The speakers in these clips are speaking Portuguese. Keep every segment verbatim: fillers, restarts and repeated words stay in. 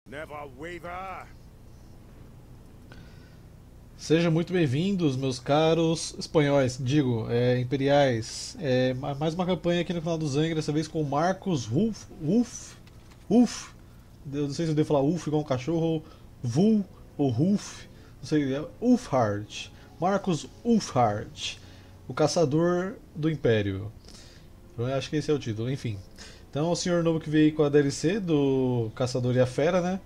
Never waver. Sejam muito bem-vindos, meus caros espanhóis, digo, é, imperiais. É, ma- mais uma campanha aqui no canal do Zang, dessa vez com o Marcos Wolf. Wolf? Wolf? Eu não sei se eu devo falar Wolf igual um cachorro, Vul ou Wolf. Não sei, é Ulfhard. Marcos Ulfhard, o caçador do Império. Eu acho que esse é o título, enfim. Então, o senhor novo que veio com a D L C do Caçador e a Fera, né?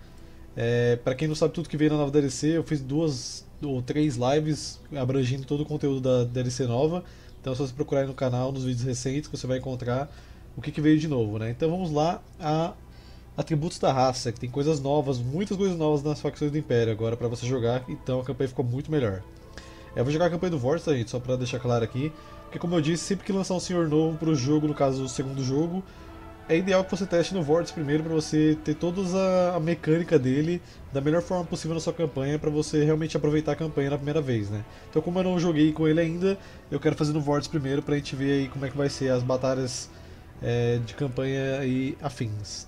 É, para quem não sabe tudo que veio na nova D L C, eu fiz duas ou três lives abrangindo todo o conteúdo da D L C nova. Então é só você procurar aí no canal, nos vídeos recentes, que você vai encontrar o que, que veio de novo, né? Então vamos lá a atributos da raça, que tem coisas novas, muitas coisas novas nas facções do Império agora para você jogar, então a campanha ficou muito melhor. É, eu vou jogar a campanha do Vortex, tá, gente, só para deixar claro aqui, porque como eu disse, sempre que lançar um senhor novo para o jogo, no caso o segundo jogo, é ideal que você teste no Vortex primeiro para você ter toda a, a mecânica dele da melhor forma possível na sua campanha para você realmente aproveitar a campanha na primeira vez, né? Então como eu não joguei com ele ainda, eu quero fazer no Vortex primeiro pra gente ver aí como é que vai ser as batalhas é, de campanha e afins.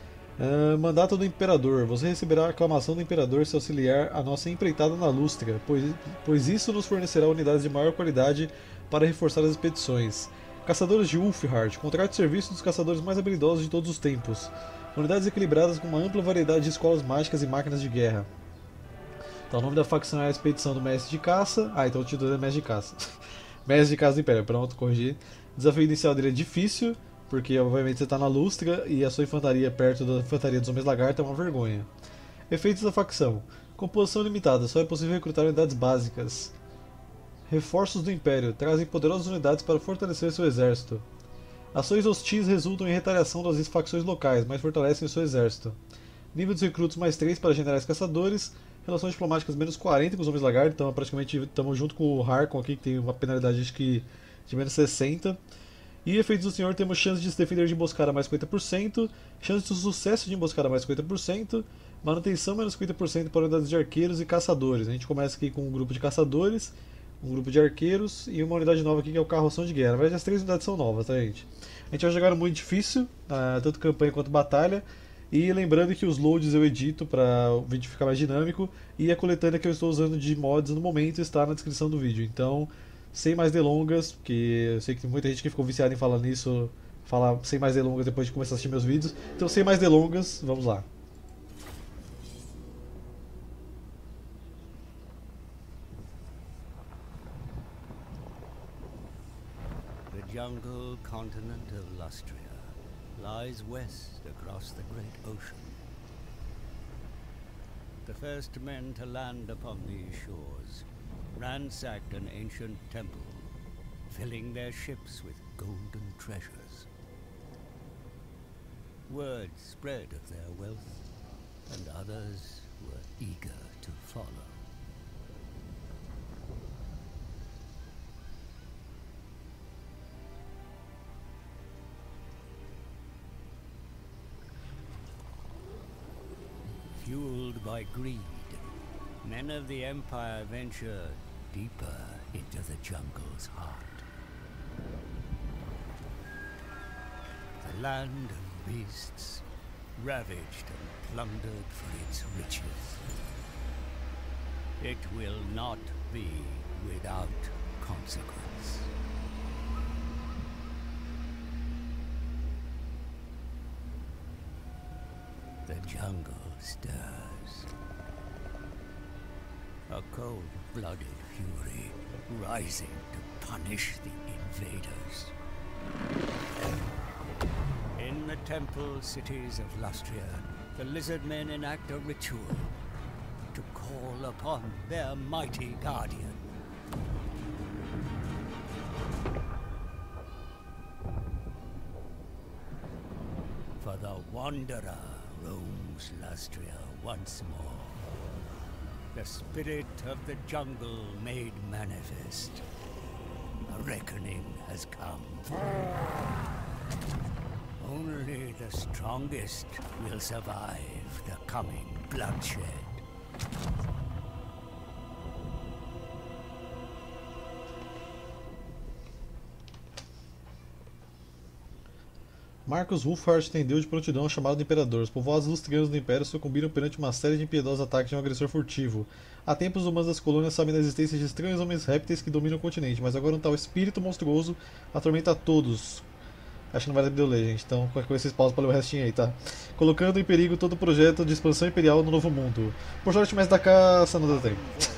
Ah, mandato do Imperador. Você receberá a aclamação do Imperador se auxiliar a nossa empreitada na Lústria, pois, pois isso nos fornecerá unidades de maior qualidade para reforçar as expedições. Caçadores de Ulfhard. Contrate serviço dos caçadores mais habilidosos de todos os tempos. Unidades equilibradas com uma ampla variedade de escolas mágicas e máquinas de guerra. Então, o nome da facção é a Expedição do Mestre de Caça. Ah, então o título é Mestre de Caça. Mestre de Caça do Império. Pronto, corrigi. O desafio inicial dele é difícil, porque obviamente você está na Lústria e a sua infantaria perto da infantaria dos Homens Lagarto é uma vergonha. Efeitos da facção: composição limitada, só é possível recrutar unidades básicas. Reforços do Império trazem poderosas unidades para fortalecer seu exército. Ações hostis resultam em retaliação das facções locais, mas fortalecem seu exército. Nível dos recrutos mais três para generais caçadores. Relações diplomáticas menos quarenta com os Homens Lagarto, então praticamente estamos junto com o Harkon aqui, que tem uma penalidade acho que de menos sessenta. E efeitos do senhor, temos chance de se defender de emboscada mais cinquenta por cento, chance de sucesso de emboscada mais cinquenta por cento, manutenção menos cinquenta por cento para unidades de arqueiros e caçadores. A gente começa aqui com um grupo de caçadores, um grupo de arqueiros e uma unidade nova aqui que é o carroção de guerra. Na verdade, as três unidades são novas, tá, gente? A gente vai jogar muito difícil, ah, tanto campanha quanto batalha. E lembrando que os loads eu edito para o vídeo ficar mais dinâmico e a coletânea que eu estou usando de mods no momento está na descrição do vídeo. Então, sem mais delongas, porque eu sei que tem muita gente que ficou viciada em falar nisso, falar sem mais delongas depois de começar a assistir meus vídeos. Então, sem mais delongas, vamos lá. The jungle continent of Lustria lies west across the great ocean. The first men to land upon these shores ransacked an ancient temple, filling their ships with golden treasures. Word spread of their wealth, and others were eager to follow. Fueled by greed, men of the Empire venture deeper into the jungle's heart. The land of beasts, ravaged and plundered for its riches. It will not be without consequence. The jungle stirs. A cold-blooded fury rising to punish the invaders. In the temple cities of Lustria, the lizard men enact a ritual to call upon their mighty guardian. For the Wanderer roams Lustria once more. The spirit of the jungle made manifest. A reckoning has come. Only the strongest will survive the coming bloodshed. Marcus Wulfhart atendeu de prontidão ao chamado do Imperador. Os povoados lustrianos do Império sucumbiram perante uma série de impiedosos ataques de um agressor furtivo. Há tempos os humanos das colônias sabem da existência de estranhos homens répteis que dominam o continente, mas agora um tal espírito monstruoso atormenta a todos. Acho que não vai dar pra eu ler, gente, então qualquer coisa vocês pausam pra ler o restinho aí, tá? Colocando em perigo todo o projeto de expansão imperial no Novo Mundo. Por sorte, mais da caça não dá tempo.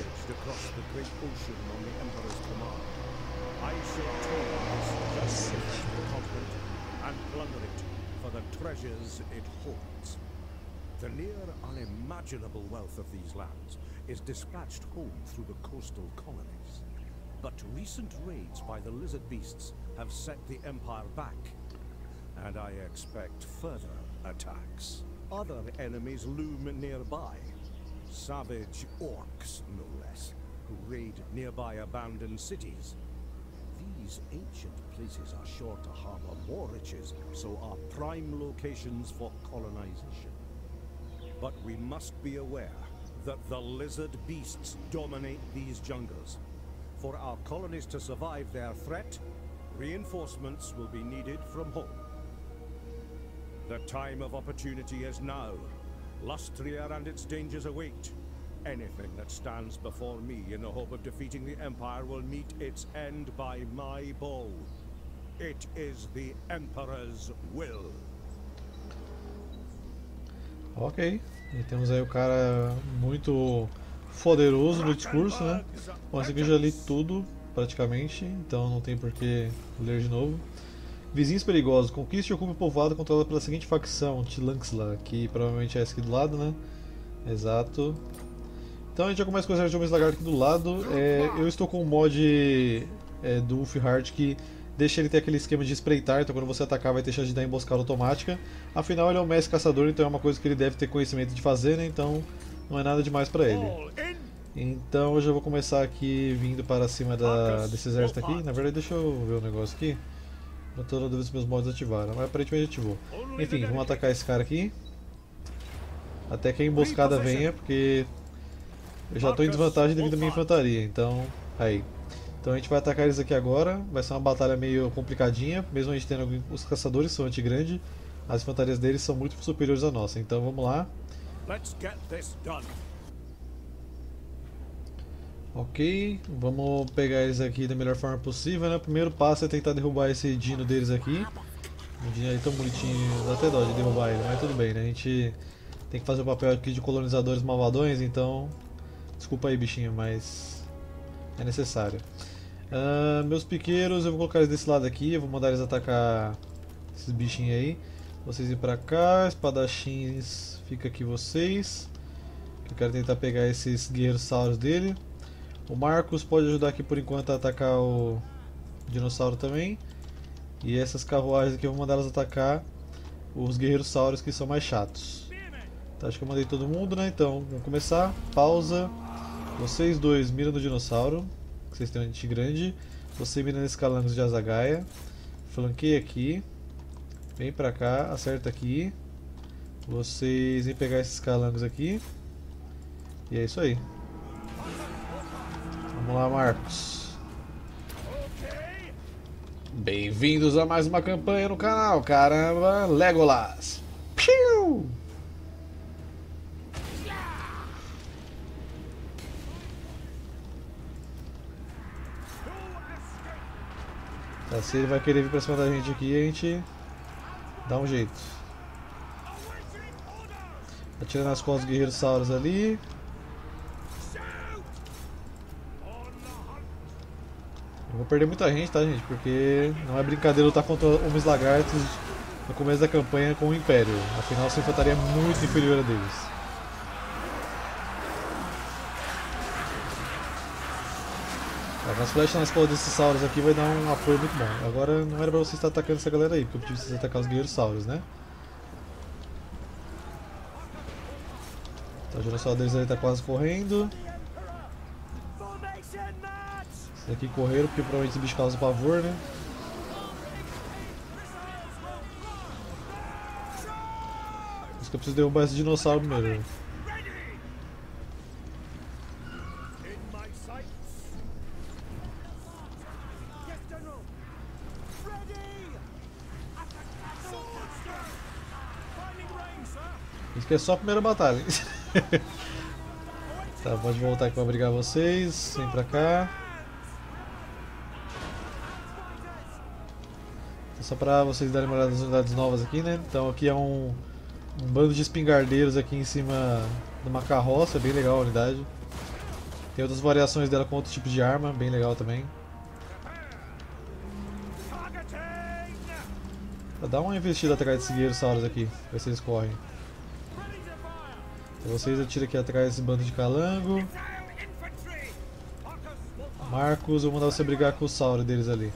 Treasures it holds. The near unimaginable wealth of these lands is dispatched home through the coastal colonies. But recent raids by the lizard beasts have set the Empire back, and I expect further attacks. Other enemies loom nearby. Savage orcs, no less, who raid nearby abandoned cities. These ancient places are sure to harbor more riches, so are prime locations for colonization. But we must be aware that the lizard beasts dominate these jungles. For our colonies to survive their threat, reinforcements will be needed from home. The time of opportunity is now. Lustria and its dangers await. Anything that stands before me in the hope of defeating the Empire will meet its end by my bow. It is the Emperor's will. Ok, e temos aí o cara muito poderoso no discurso, né? Bom, esse aqui eu já li tudo, praticamente, então não tem por que ler de novo. Vizinhos perigosos. Conquiste e ocupe o povoado controlado pela seguinte facção, Tilanxla, que provavelmente é essa aqui do lado, né? Exato. Então a gente já começa com o exército de homens lagarto aqui do lado. É, eu estou com o mod é, do Wulfhart que deixa ele ter aquele esquema de espreitar, então quando você atacar vai ter chance de dar emboscada automática. Afinal ele é um mestre caçador, então é uma coisa que ele deve ter conhecimento de fazer, né? Então não é nada demais pra ele. Então eu já vou começar aqui vindo para cima da, desse exército aqui. Na verdade deixa eu ver o um negócio aqui. Não estou na dúvida se meus mods ativaram, mas aparentemente ativou. Enfim, vamos atacar esse cara aqui. Até que a emboscada venha, porque eu já estou em desvantagem devido à minha infantaria, então, aí. Então a gente vai atacar eles aqui agora, vai ser uma batalha meio complicadinha, mesmo a gente tendo alguns, os caçadores são anti-grande, as infantarias deles são muito superiores à nossa, então vamos lá. Ok, vamos pegar eles aqui da melhor forma possível, né? O primeiro passo é tentar derrubar esse dino deles aqui. O dino aí tão bonitinho, dá até dó de derrubar ele, mas tudo bem, né? A gente tem que fazer o papel aqui de colonizadores malvadões, então... Desculpa aí, bichinho, mas é necessário. Uh, meus piqueiros, eu vou colocar eles desse lado aqui, eu vou mandar eles atacar esses bichinhos aí. Vocês ir pra cá, espadachins, fica aqui vocês. Eu quero tentar pegar esses guerreiros dele. O Marcos pode ajudar aqui por enquanto a atacar o dinossauro também. E essas carruagens aqui eu vou mandar elas atacar os guerreiros sauros que são mais chatos. Tá, acho que eu mandei todo mundo, né? Então, vamos começar. Pausa. Vocês dois miram no dinossauro, que vocês têm um dente grande. Você mira nesse calangos de Azagaia. Flanqueia aqui. Vem pra cá, acerta aqui. Vocês vêm pegar esses calangos aqui. E é isso aí. Vamos lá, Marcos. Bem-vindos a mais uma campanha no canal, caramba! Legolas! Piu! Tá, se ele vai querer vir pra cima da gente aqui, a gente dá um jeito. Atira nas costas dos guerreiros sauros ali. Eu vou perder muita gente, tá, gente? Porque não é brincadeira lutar contra homens lagartos no começo da campanha com o Império. Afinal, essa infantaria é muito inferior a deles. As flechas nas costas desses sauros aqui vai dar um apoio muito bom. Agora não era pra você estar atacando essa galera aí, porque eu pedi vocês atacar os guerreiros sauros, né? Então, o dinossauro deles ali tá quase correndo. Esses aqui correram porque provavelmente esse bicho causa pavor, né? Por isso que eu preciso derrubar esse dinossauro primeiro. Isso aqui é só a primeira batalha. Tá, pode voltar aqui pra brigar vocês. Vem pra cá. Só pra vocês darem uma olhada nas unidades novas aqui, né? Então aqui é um, um bando de espingardeiros aqui em cima de uma carroça, bem legal a unidade. Tem outras variações dela com outros tipos de arma, bem legal também. Dá uma investida atrás desses guerreiros aqui, ver se eles correm. Então vocês atiram aqui atrás desse bando de calango. Marcos, eu vou mandar você brigar com o Sauro deles ali.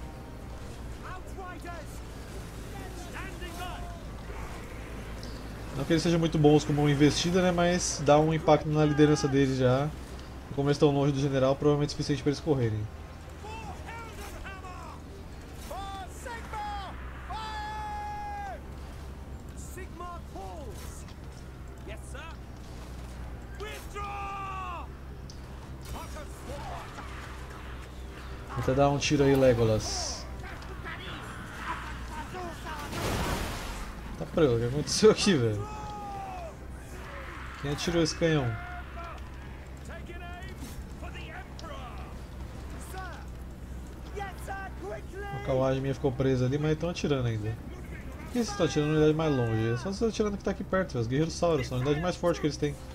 Não que eles sejam muito bons como uma investida, né, mas dá um impacto na liderança deles já. E como eles estão longe do general, provavelmente é suficiente para eles correrem. Vou até dar um tiro aí, Legolas. Tá pronto, o que aconteceu aqui, velho? Quem atirou esse canhão? A carruagem minha ficou presa ali, mas estão atirando ainda. Por que vocês estão atirando na unidade mais longe? É só vocês atirando que tá aqui perto, os guerreiros Sauros, são a unidade mais forte que eles têm.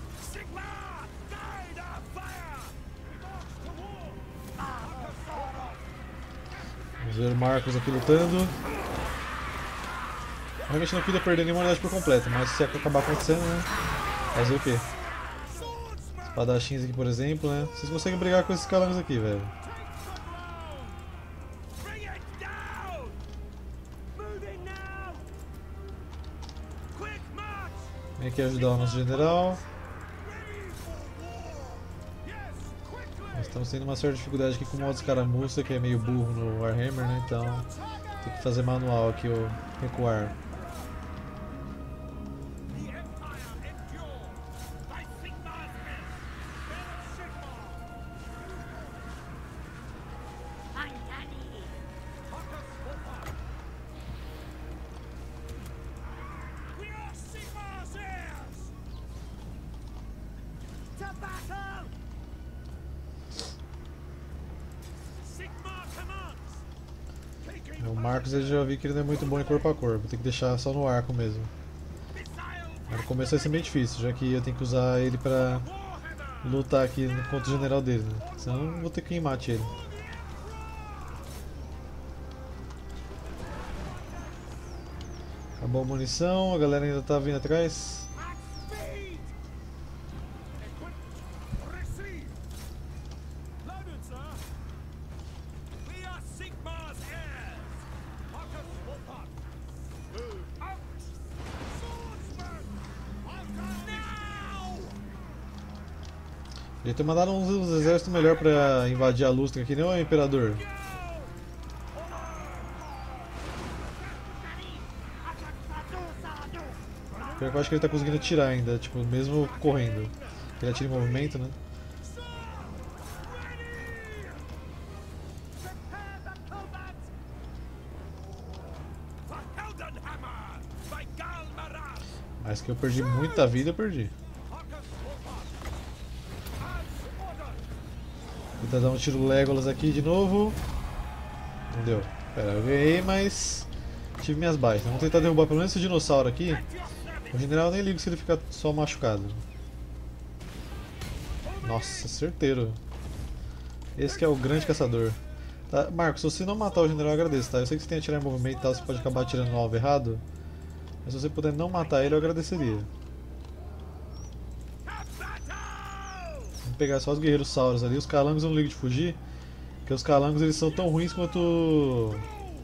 Vamos ver o Marcos aqui lutando. Realmente não queria perder nenhuma unidade por completo, mas se acabar acontecendo, né? Fazer o quê? Espadachins aqui, por exemplo, né? Vocês conseguem brigar com esses calangos aqui, velho. Vem aqui ajudar o nosso general. Nós estamos tendo uma certa dificuldade aqui com o modo escaramuça, que é meio burro no Warhammer, né? Então tem que fazer manual aqui o recuar. O Marcos, eu já vi que ele não é muito bom em corpo a corpo, tem que deixar só no arco mesmo. Mas no começo vai ser bem difícil, já que eu tenho que usar ele pra lutar aqui contra o general dele, né? Senão eu vou ter que mate ele. Acabou a munição, a galera ainda tá vindo atrás. Podia ter mandado uns, uns exércitos melhor pra invadir a Lustra aqui, nem o Imperador. Pior que eu acho que ele tá conseguindo atirar ainda, tipo, mesmo correndo. Ele atira em movimento, né? Mas que eu perdi muita vida, eu perdi. Vou tentar dar um tiro Legolas aqui de novo. Não deu. Pera, eu ganhei, mas tive minhas baixas. Vamos tentar derrubar pelo menos esse dinossauro aqui. O general nem liga se ele ficar só machucado. Nossa, certeiro. Esse que é o grande caçador. Tá, Marcos, se você não matar o general, eu agradeço, tá? Eu sei que você tem que atirar em movimento e tal, você pode acabar atirando no alvo errado. Mas se você puder não matar ele, eu agradeceria. Vamos pegar só os guerreiros sauros ali. Os calangos eu não ligo de fugir, porque os calangos eles são tão ruins quanto...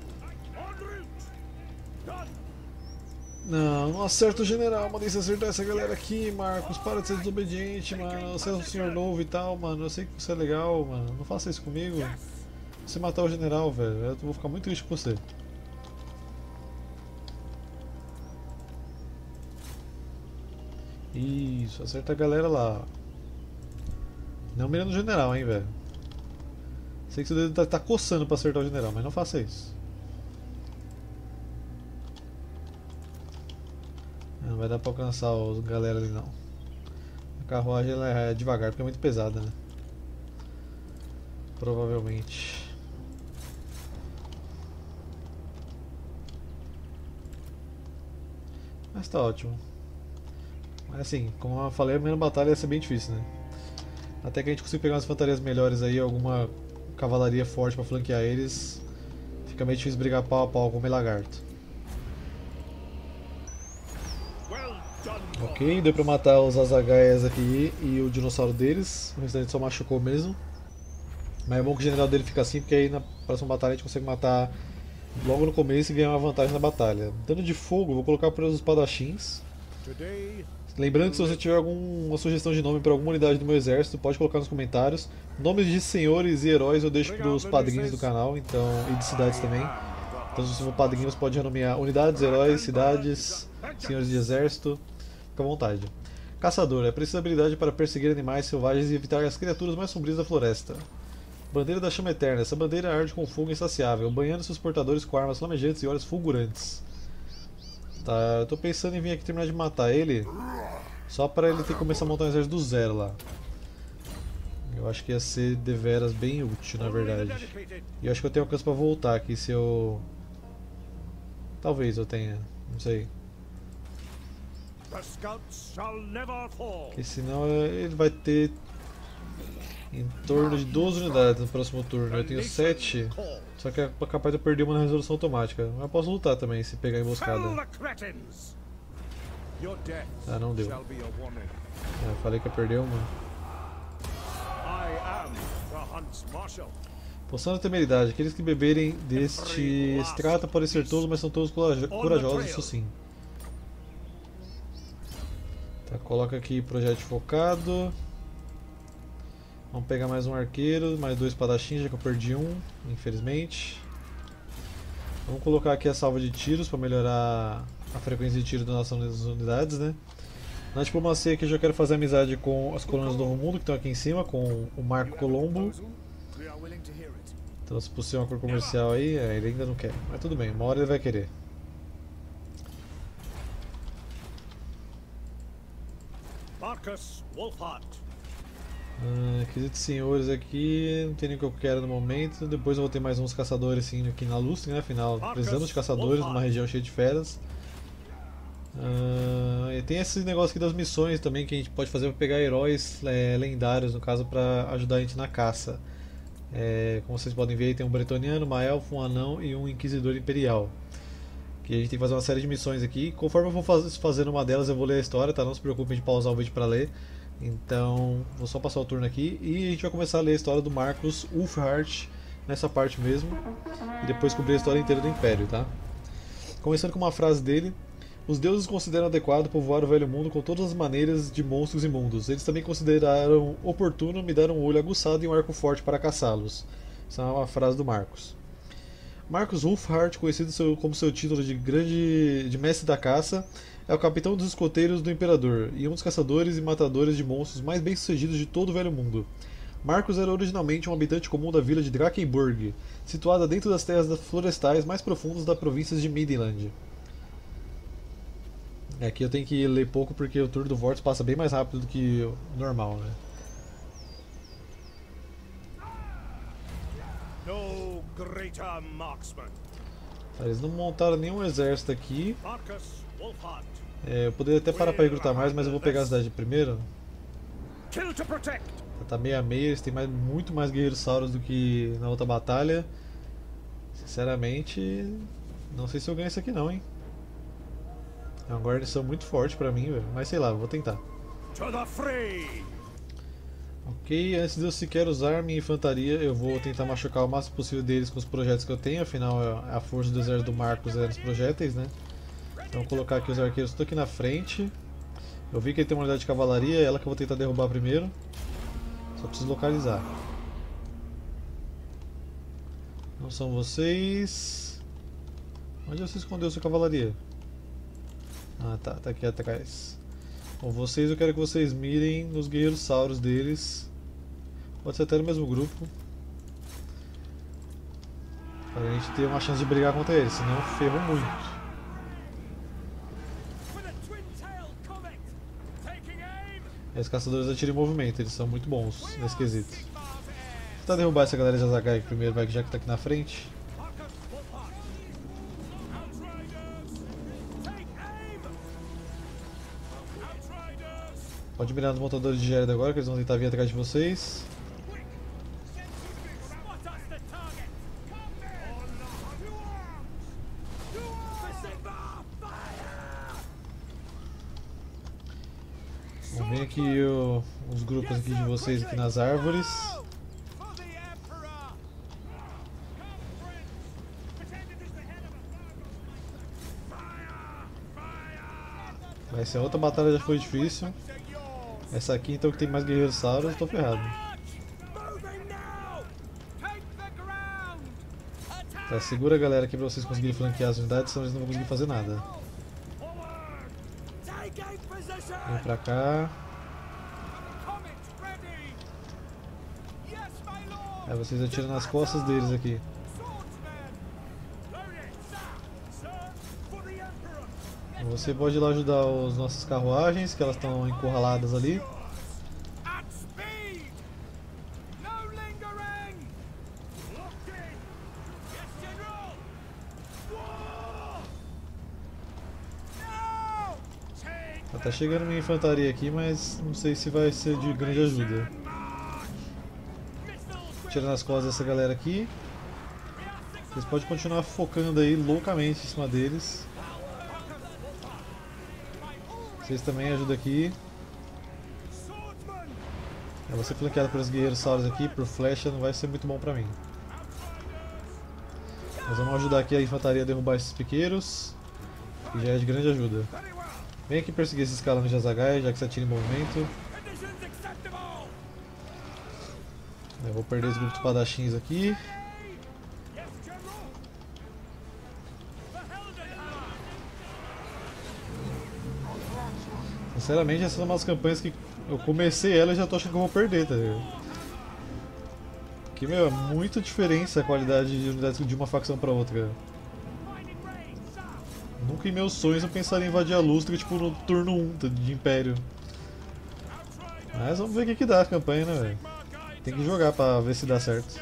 Não, não acerta o general, mandei você acertar essa galera aqui, Marcos. Para de ser desobediente, mano. Você é um senhor novo e tal, mano. Eu sei que você é legal, mano. Não faça isso comigo. Se você matar o general, velho, eu vou ficar muito triste com você. Isso, acerta a galera lá. Não mira no general, hein, velho. Sei que seu dedo tá, tá coçando pra acertar o general, mas não faça isso. Não, vai dar pra alcançar os galera ali não. A carruagem ela é devagar porque é muito pesada, né? Provavelmente. Mas tá ótimo. Mas assim, como eu falei, a primeira batalha ia ser bem difícil, né? Até que a gente consiga pegar umas fantasias melhores aí, alguma cavalaria forte pra flanquear eles, fica meio difícil brigar pau a pau com o Melagarto. Ok, deu pra matar os Azagaias aqui e o dinossauro deles, o restante só machucou mesmo. Mas é bom que o general dele fica assim, porque aí na próxima batalha a gente consegue matar logo no começo e ganhar uma vantagem na batalha. Dano de fogo, vou colocar para os espadachins. Lembrando que se você tiver alguma sugestão de nome para alguma unidade do meu exército, pode colocar nos comentários. Nomes de senhores e heróis eu deixo para os padrinhos do canal, então, e de cidades também. Então se você for padrinho, você pode renomear unidades, heróis, cidades, senhores de exército. Fica à vontade. Caçador, é preciso habilidade para perseguir animais selvagens e evitar as criaturas mais sombrias da floresta. Bandeira da Chama Eterna. Essa bandeira arde com fogo insaciável, banhando seus portadores com armas flamejantes e olhos fulgurantes. Tá, eu tô pensando em vir aqui terminar de matar ele, só para ele ter que começar a montar um exército do zero lá. Eu acho que ia ser deveras bem útil, na verdade. E eu acho que eu tenho alcance para voltar aqui se eu... Talvez eu tenha, não sei. Porque senão ele vai ter em torno de doze unidades no próximo turno. Eu tenho sete, só que é capaz de eu perder uma na resolução automática. Mas eu posso lutar também se pegar emboscada. Ah, não deu. É, falei que ia perder uma. Poção da temeridade. Aqueles que beberem deste extrato podem ser tolos, mas são todos corajosos, isso sim. Tá, coloca aqui projétil focado. Vamos pegar mais um arqueiro, mais dois espadachins, já que eu perdi um, infelizmente. Vamos colocar aqui a salva de tiros para melhorar a frequência de tiro das nossas unidades, né? Na diplomacia aqui eu já quero fazer amizade com as colônias do Novo Mundo, que estão aqui em cima, com o Marco Colombo. Então se possível uma cor comercial aí, é, ele ainda não quer, mas tudo bem, uma hora ele vai querer. Marcus Wolfhard. Ah, quesito senhores aqui, não tem nem o que eu quero no momento. Depois eu vou ter mais uns caçadores assim, aqui na Lustre, né? Afinal, precisamos de caçadores numa região cheia de feras. Ah, e tem esse negócio aqui das missões também que a gente pode fazer para pegar heróis é, lendários, no caso, para ajudar a gente na caça. É, como vocês podem ver, aí tem um bretoniano, uma elfa, um anão e um inquisidor imperial. Que a gente tem que fazer uma série de missões aqui. Conforme eu for faz, fazendo uma delas, eu vou ler a história, tá? Não se preocupem de pausar o vídeo para ler. Então, vou só passar o turno aqui e a gente vai começar a ler a história do Marcus Wolfhard nessa parte mesmo e depois cobrir a história inteira do Império, tá? Começando com uma frase dele: os deuses consideram adequado povoar o velho mundo com todas as maneiras de monstros imundos. Eles também consideraram oportuno me dar um olho aguçado e um arco forte para caçá-los. Essa é uma frase do Marcus. Marcus Wolfhard, conhecido seu, como seu título de grande de mestre da caça, é o capitão dos escoteiros do Imperador e um dos caçadores e matadores de monstros mais bem-sucedidos de todo o Velho Mundo. Marcus era originalmente um habitante comum da vila de Drakenburg, situada dentro das terras florestais mais profundas da província de Midland. Aqui eu tenho que ler pouco porque o turno do Vortex passa bem mais rápido do que o normal, né? No greater marksman. Eles não montaram nenhum exército aqui. Marcus Wolfhard. É, eu poderia até parar para recrutar mais, mas eu vou pegar a cidade primeiro. Kill to protect. Tá meio a meio, eles têm mais, muito mais guerreiros sauros do que na outra batalha. Sinceramente, não sei se eu ganho isso aqui não, hein. É uma guarnição muito forte pra mim, velho. Mas sei lá, vou tentar. To the fray. Ok, antes de eu sequer usar minha infantaria, eu vou tentar machucar o máximo possível deles com os projetos que eu tenho. Afinal, a força do exército do Marcus é nos projéteis, né. Então vou colocar aqui os arqueiros tudo aqui na frente. Eu vi que ele tem uma unidade de cavalaria, é ela que eu vou tentar derrubar primeiro. Só preciso localizar. Não são vocês. Onde você escondeu sua cavalaria? Ah tá, tá aqui atrás. Bom, vocês eu quero que vocês mirem nos guerreiros sauros deles. Pode ser até no mesmo grupo. Para a gente ter uma chance de brigar contra eles, senão ferro muito. E os caçadores atiram em movimento, eles são muito bons nesse quesito. Vou tentar derrubar essa galera de Azagai primeiro, vai, já que tá aqui na frente. Pode mirar nos montadores de Gerda agora, que eles vão tentar vir atrás de vocês. Vamos ver aqui o, os grupos aqui de vocês aqui nas árvores. Vai ser outra batalha, já foi difícil. Essa aqui então que tem mais guerreiros sauros, eu tô ferrado. Tá, segura a galera aqui pra vocês conseguirem flanquear as unidades, senão eles não vão conseguir fazer nada. Vem pra cá. Aí vocês atiram nas costas deles aqui. Você pode ir lá ajudar as nossas carruagens, que elas estão encurraladas ali. Tá chegando minha infantaria aqui, mas não sei se vai ser de grande ajuda. Tirando as costas dessa galera aqui. Vocês podem continuar focando aí loucamente em cima deles. Vocês também ajudam aqui. Eu vou ser flanqueado pelos guerreiros sauros aqui, por flecha não vai ser muito bom pra mim. Mas vamos ajudar aqui a infantaria a derrubar esses piqueiros, que já é de grande ajuda. Vem aqui perseguir esses calangas de Azagai, já que você atira em movimento. Eu vou perder os grupos de espadachins aqui. Sinceramente, essas são umas campanhas que eu comecei ela e já tô achando que eu vou perder, tá ligado? Porque, meu, é muita diferença a qualidade de unidades de uma facção pra outra, cara. Nunca em meus sonhos eu pensaria em invadir a Lustra, tipo, no turno um de Império. Mas vamos ver o que, que dá a campanha, né, velho? Tem que jogar pra ver se dá certo.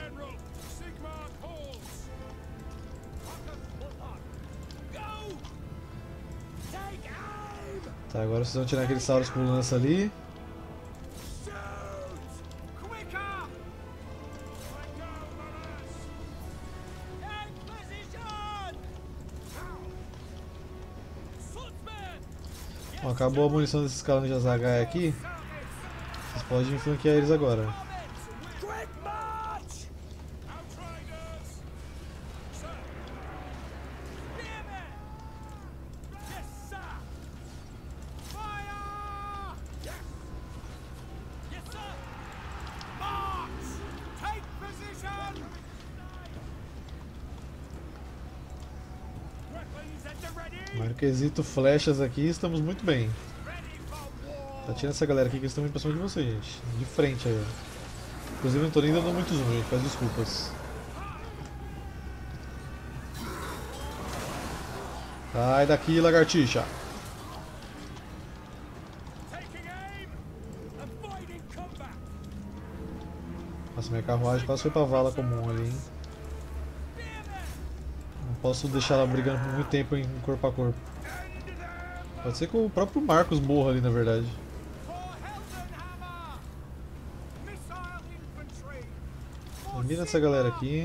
Tá, agora vocês vão tirar aqueles sauros com lança ali. Bom, acabou a munição desses calangas de Azagai aqui. Vocês podem flanquear eles agora. Mas no quesito flechas aqui, estamos muito bem. Tá tirando essa galera aqui que eles estão indo pra cima de vocês, gente. De frente aí. Inclusive eu não tô nem dando muito zoom, gente. Peço desculpas. Sai daqui, lagartixa. Nossa, minha carruagem quase foi pra vala comum ali, hein. Não posso deixar ela brigando por muito tempo em corpo a corpo. Pode ser que o próprio Marcos morra ali, na verdade. Mira essa galera aqui.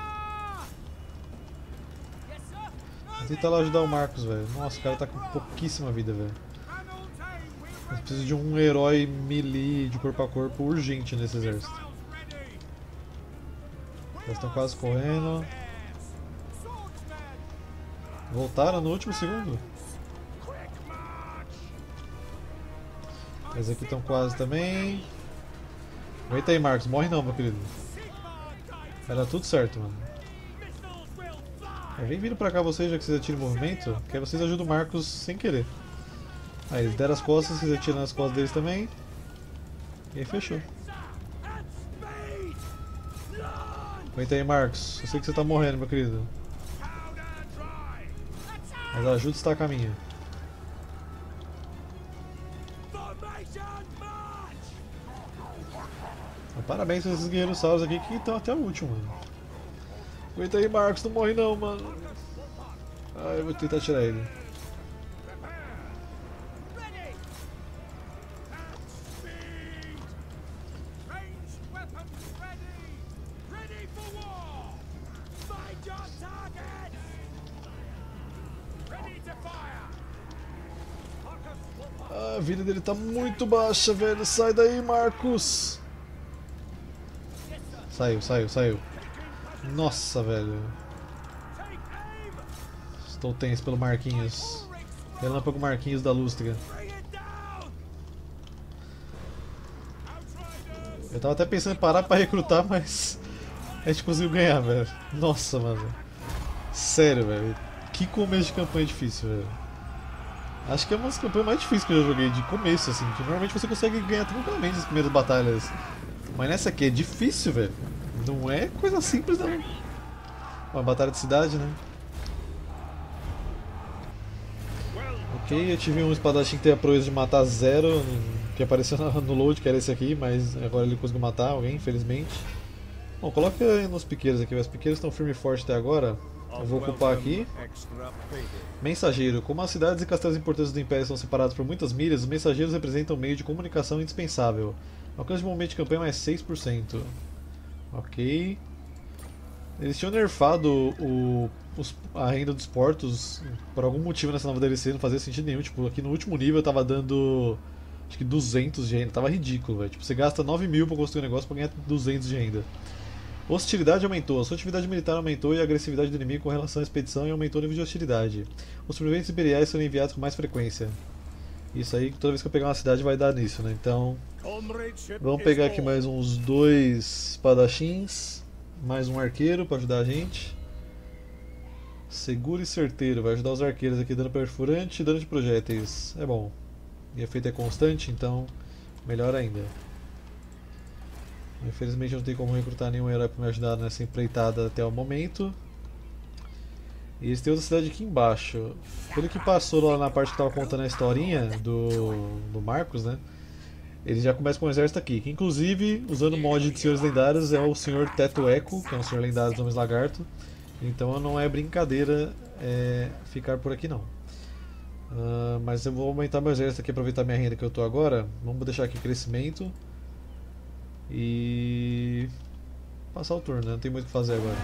Vou tentar lá ajudar o Marcos, velho. Nossa, o cara tá com pouquíssima vida, velho. Eu preciso de um herói melee de corpo a corpo urgente nesse exército. Eles estão quase correndo. Voltaram no último segundo. Eles aqui estão quase também. Aguenta aí, Marcos. Morre não, meu querido. Vai dar tudo certo, mano. É, vem vindo pra cá vocês, já que vocês atiram movimento, que aí vocês ajudam o Marcos sem querer. Aí eles deram as costas, vocês atiram nas costas deles também. E aí fechou. Aguenta aí, Marcos. Eu sei que você tá morrendo, meu querido. Mas a ajuda está a caminho. Mas parabéns pra esses guerreiros salvos aqui que estão até o último, mano. Aguenta aí, Marcos, não morre não, mano. Ah, eu vou tentar tirar ele. Ah, a vida dele tá muito baixa, velho. Sai daí, Marcos. Saiu, saiu, saiu. Nossa, velho. Estou tenso pelo Marquinhos. Relâmpago Marquinhos da Lústrica. Eu tava até pensando em parar pra recrutar, mas a gente conseguiu ganhar, velho. Nossa, mano. Sério, velho. Que começo de campanha difícil, velho. Acho que é uma das campanhas mais difíceis que eu já joguei de começo, assim. Que normalmente você consegue ganhar tranquilamente as primeiras batalhas. Mas nessa aqui é difícil, velho. Não é coisa simples, não. Uma batalha de cidade, né? Ok, eu tive um espadachim que teve a proeza de matar zero, que apareceu no load, que era esse aqui, mas agora ele conseguiu matar alguém, infelizmente. Bom, coloca nos piqueiros aqui, os piqueiros estão firme e forte até agora. Eu vou ocupar aqui. Mensageiro. Como as cidades e castelos importantes do Império são separados por muitas milhas, os mensageiros representam um meio de comunicação indispensável. Alcance de momento de campanha mais seis por cento. Ok. Eles tinham nerfado o, os, a renda dos portos por algum motivo nessa nova D L C, não fazia sentido nenhum. Tipo, aqui no último nível eu tava dando acho que duzentos de renda, tava ridículo, velho. Tipo, você gasta nove mil pra construir um negócio pra ganhar duzentos de renda. Hostilidade aumentou, a sua atividade militar aumentou e a agressividade do inimigo com relação à expedição e aumentou o nível de hostilidade. Os sobreviventes imperiais serão enviados com mais frequência. Isso aí, toda vez que eu pegar uma cidade vai dar nisso, né? Então, vamos pegar aqui mais uns dois espadachins, mais um arqueiro para ajudar a gente. Seguro e certeiro, vai ajudar os arqueiros aqui, dano perfurante e dano de projéteis. É bom. E o efeito é constante, então melhor ainda. Infelizmente eu não tenho como recrutar nenhum herói para me ajudar nessa empreitada até o momento. E eles têm outra cidade aqui embaixo. Pelo que passou lá na parte que estava contando a historinha do, do Marcos, né? Ele já começa com um exército aqui, que inclusive, usando o mod de Senhores Lendários, é o Senhor Teto Eco, que é um Senhor Lendário dos Homens Lagarto. Então não é brincadeira é, ficar por aqui não. Uh, mas eu vou aumentar meu exército aqui, aproveitar minha renda que eu estou agora. Vamos deixar aqui crescimento. E passar o turno, né? Não tem muito o que fazer agora.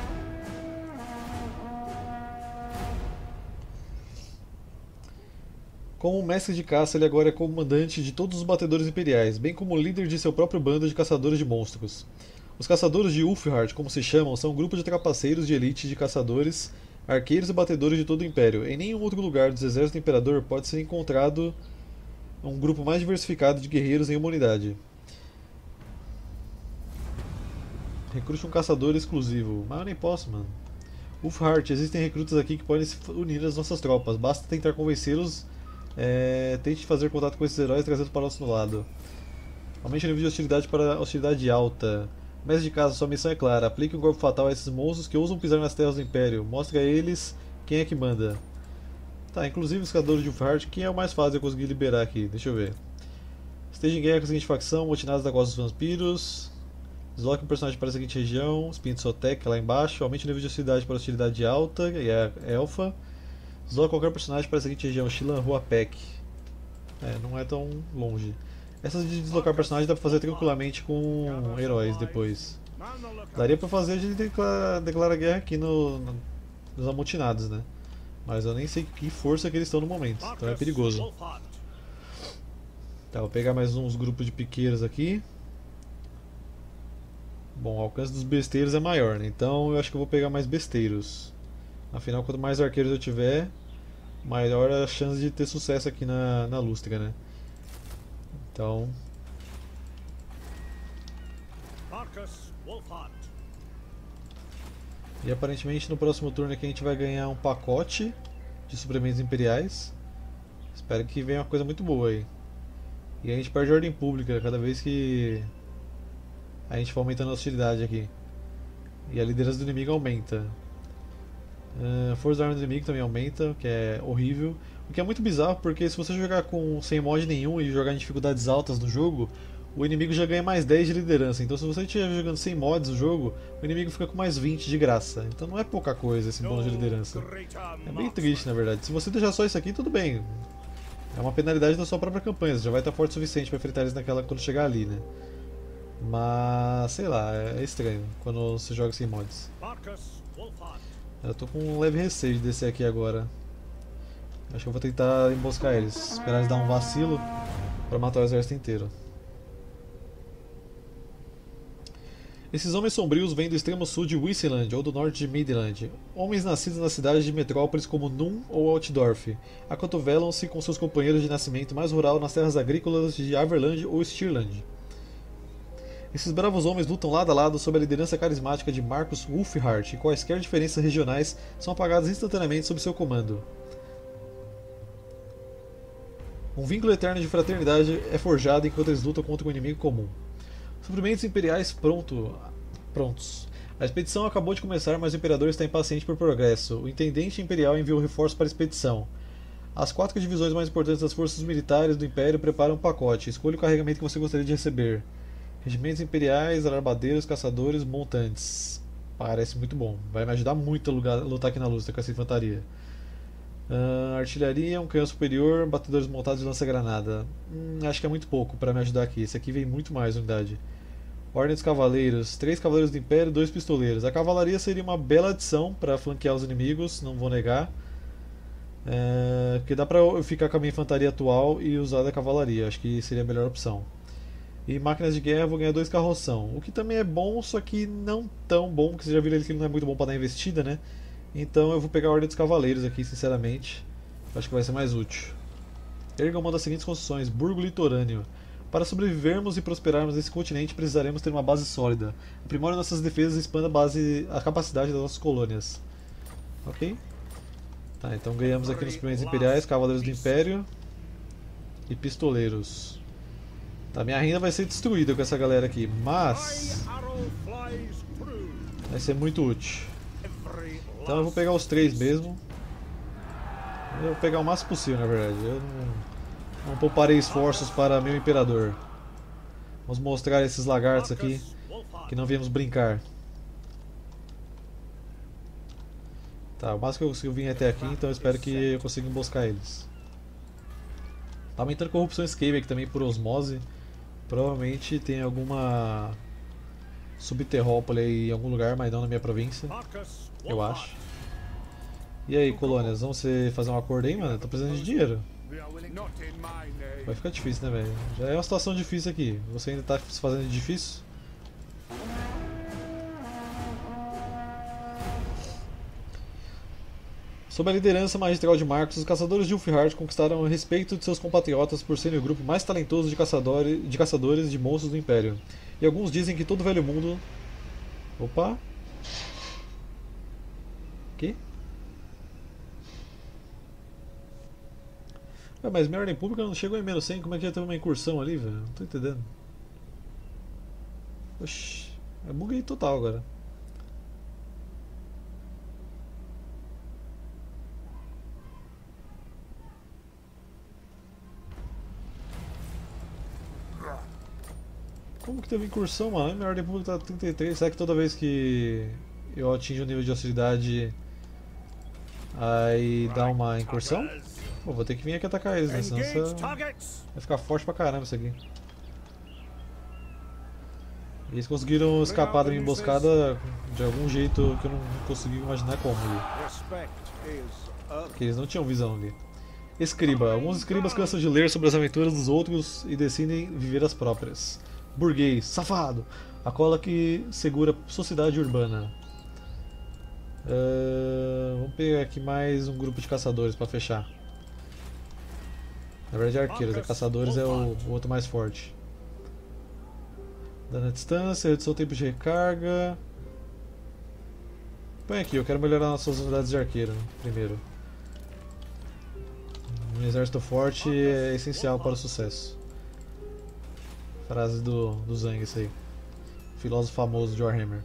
Como mestre de caça, ele agora é comandante de todos os batedores imperiais, bem como líder de seu próprio bando de caçadores de monstros. Os caçadores de Ulfheart, como se chamam, são um grupo de trapaceiros de elite de caçadores, arqueiros e batedores de todo o Império. Em nenhum outro lugar dos exércitos do Imperador pode ser encontrado um grupo mais diversificado de guerreiros em uma unidade. Recrute um caçador exclusivo. Mas eu nem posso, mano. Ulfheart, existem recrutas aqui que podem se unir às nossas tropas. Basta tentar convencê-los. É, tente fazer contato com esses heróis e trazê-los para o nosso lado. Aumente o nível de hostilidade para hostilidade alta. Mestre de caça, sua missão é clara. Aplique um golpe fatal a esses monstros que ousam pisar nas terras do Império. Mostre a eles quem é que manda. Tá, inclusive os caçadores de Ulfheart, quem é o mais fácil de eu conseguir liberar aqui? Deixa eu ver. Esteja em guerra com a seguinte facção, motinados da costa dos vampiros. Desloque um personagem para a seguinte região, Spinto Sotek lá embaixo, aumente o nível de hostilidade para hostilidade alta, e é elfa. Desloque qualquer personagem para a seguinte região, Shilan Huapek. É, não é tão longe. Essas de deslocar personagem dá para fazer tranquilamente com heróis depois. Daria para fazer a gente declarar, declarar guerra aqui no, no, nos amotinados, né? Mas eu nem sei que força que eles estão no momento, então é perigoso. Tá, vou pegar mais uns grupos de piqueiros aqui. Bom, o alcance dos besteiros é maior, né? Então eu acho que eu vou pegar mais besteiros. Afinal, quanto mais arqueiros eu tiver, maior a chance de ter sucesso aqui na, na Lústrica, né? Então... E aparentemente no próximo turno aqui a gente vai ganhar um pacote de suprimentos imperiais. Espero que venha uma coisa muito boa aí. E a gente perde a ordem pública cada vez que a gente for aumentando a hostilidade aqui. E a liderança do inimigo aumenta. Uh, força da arma do inimigo também aumenta, o que é horrível. O que é muito bizarro, porque se você jogar com sem mod nenhum e jogar em dificuldades altas no jogo, o inimigo já ganha mais dez de liderança. Então se você estiver jogando sem mods o jogo, o inimigo fica com mais vinte de graça. Então não é pouca coisa esse bônus de liderança. É bem triste, na verdade. Se você deixar só isso aqui, tudo bem. É uma penalidade da sua própria campanha, você já vai estar forte o suficiente para enfrentar eles naquela quando chegar ali, né? Mas, sei lá, é estranho quando você joga sem mods. Eu tô com um leve receio de descer aqui agora. Acho que eu vou tentar emboscar eles, esperar eles dar um vacilo para matar o exército inteiro. Esses homens sombrios vêm do extremo sul de Wisseland ou do norte de Midland. Homens nascidos nas cidades de metrópoles como Num ou Altdorf, acotovelam-se com seus companheiros de nascimento mais rural nas terras agrícolas de Averland ou Stirland. Esses bravos homens lutam lado a lado sob a liderança carismática de Marcus Wulfhart, e quaisquer diferenças regionais são apagadas instantaneamente sob seu comando. Um vínculo eterno de fraternidade é forjado enquanto eles lutam contra um inimigo comum. Suprimentos imperiais pronto, prontos. A expedição acabou de começar, mas o imperador está impaciente por progresso. O intendente imperial enviou reforços para a expedição. As quatro divisões mais importantes das forças militares do império preparam um pacote. Escolha o carregamento que você gostaria de receber. Regimentos imperiais, armadeiros, caçadores, montantes. Parece muito bom. Vai me ajudar muito a lutar aqui na luta com essa infantaria. Uh, artilharia, um canhão superior, batedores montados de lança-granada. Hum, acho que é muito pouco para me ajudar aqui. Esse aqui vem muito mais unidade. Ordem dos Cavaleiros, três Cavaleiros do Império e dois Pistoleiros. A cavalaria seria uma bela adição para flanquear os inimigos, não vou negar. É, porque dá para eu ficar com a minha infantaria atual e usar da cavalaria. Acho que seria a melhor opção. E máquinas de guerra, vou ganhar dois carroção. O que também é bom, só que não tão bom, porque você já viu que ele não é muito bom para dar investida, né? Então eu vou pegar a Ordem dos Cavaleiros aqui, sinceramente. Acho que vai ser mais útil. Erga uma das seguintes construções: Burgo Litorâneo. Para sobrevivermos e prosperarmos nesse continente, precisaremos ter uma base sólida. Aprimore nossas defesas e expanda a, base, a capacidade das nossas colônias. Ok? Tá, então ganhamos aqui nos suprimentos imperiais, Cavaleiros do Império e Pistoleiros. Tá, minha renda vai ser destruída com essa galera aqui, mas vai ser muito útil. Então eu vou pegar os três mesmo. Eu vou pegar o máximo possível, na verdade. Eu não, não pouparei esforços para meu imperador. Vamos mostrar esses lagartos aqui que não viemos brincar. Tá, o máximo que eu consigo vir até aqui, então eu espero que eu consiga emboscar eles. Tá aumentando corrupção escape aqui também por osmose. Provavelmente tem alguma subterrópole aí em algum lugar, mas não na minha província. Eu acho. E aí, colônias, vamos fazer um acordo aí, mano? Eu tô precisando de dinheiro. Vai ficar difícil, né, velho? Já é uma situação difícil aqui. Você ainda tá se fazendo difícil? Sob a liderança magistral de Marcos, os caçadores de Wulfhart conquistaram o respeito de seus compatriotas por serem o grupo mais talentoso de caçadores, de caçadores de monstros do Império. E alguns dizem que todo o velho mundo... Opa! Que? Ué, mas minha ordem pública não chegou em menos cem, como é que já teve uma incursão ali, velho? Não tô entendendo. Oxi, eu buguei total agora. Como que teve incursão, mano? Minha ordem pública tá trinta e três. Será que toda vez que eu atinjo o nível de hostilidade aí dá uma incursão? Pô, vou ter que vir aqui atacar eles, né? Senão essa... vai ficar forte pra caramba isso aqui. E eles conseguiram escapar da minha emboscada de algum jeito que eu não consegui imaginar como. Porque eles não tinham visão ali. Escriba. Alguns escribas cansam de ler sobre as aventuras dos outros e decidem viver as próprias. Burguês, safado, a cola que segura a sociedade urbana. Uh, vamos pegar aqui mais um grupo de caçadores para fechar. Na verdade, arqueiros, né? Caçadores é o, o outro mais forte. Dano à distância, redução do tempo de recarga. Põe aqui, eu quero melhorar nossas unidades de arqueiro primeiro. Um exército forte é essencial para o sucesso. Frase do, do Zang, isso aí. Filósofo famoso de Warhammer.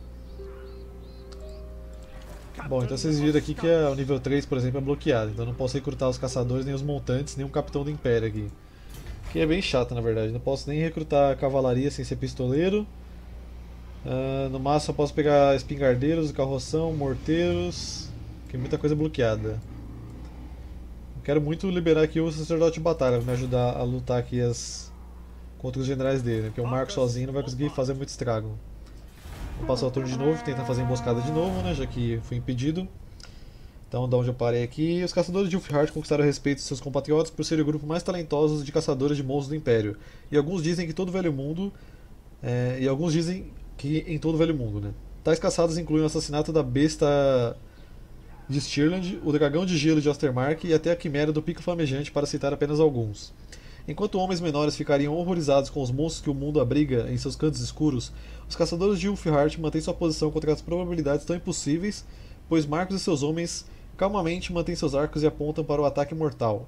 Bom, então vocês viram aqui que o nível três, por exemplo, é bloqueado. Então não posso recrutar os caçadores, nem os montantes, nem um capitão do Império aqui. que é bem chato na verdade. Não posso nem recrutar cavalaria sem ser pistoleiro. Uh, no máximo eu posso pegar espingardeiros, carroção, morteiros. Tem muita coisa bloqueada. Quero muito liberar aqui o sacerdote de batalha para me ajudar a lutar aqui as... contra os generais dele, né? Porque o Marco sozinho não vai conseguir fazer muito estrago. Vou passar o turno de novo, tentar fazer emboscada de novo, né? Já que fui impedido. Então, da onde eu parei aqui, os caçadores de Ulfheart conquistaram o respeito de seus compatriotas por serem o grupo mais talentoso de caçadores de monstros do Império. E alguns dizem que todo o Velho Mundo... É, e alguns dizem que em todo o Velho Mundo, né? Tais caçadas incluem o assassinato da besta de Stirland, o dragão de gelo de Ostermark e até a quimera do Pico Flamejante, para citar apenas alguns. Enquanto homens menores ficariam horrorizados com os monstros que o mundo abriga em seus cantos escuros, os caçadores de Ulfheart mantêm sua posição contra as probabilidades tão impossíveis, pois Marcos e seus homens calmamente mantêm seus arcos e apontam para o ataque mortal.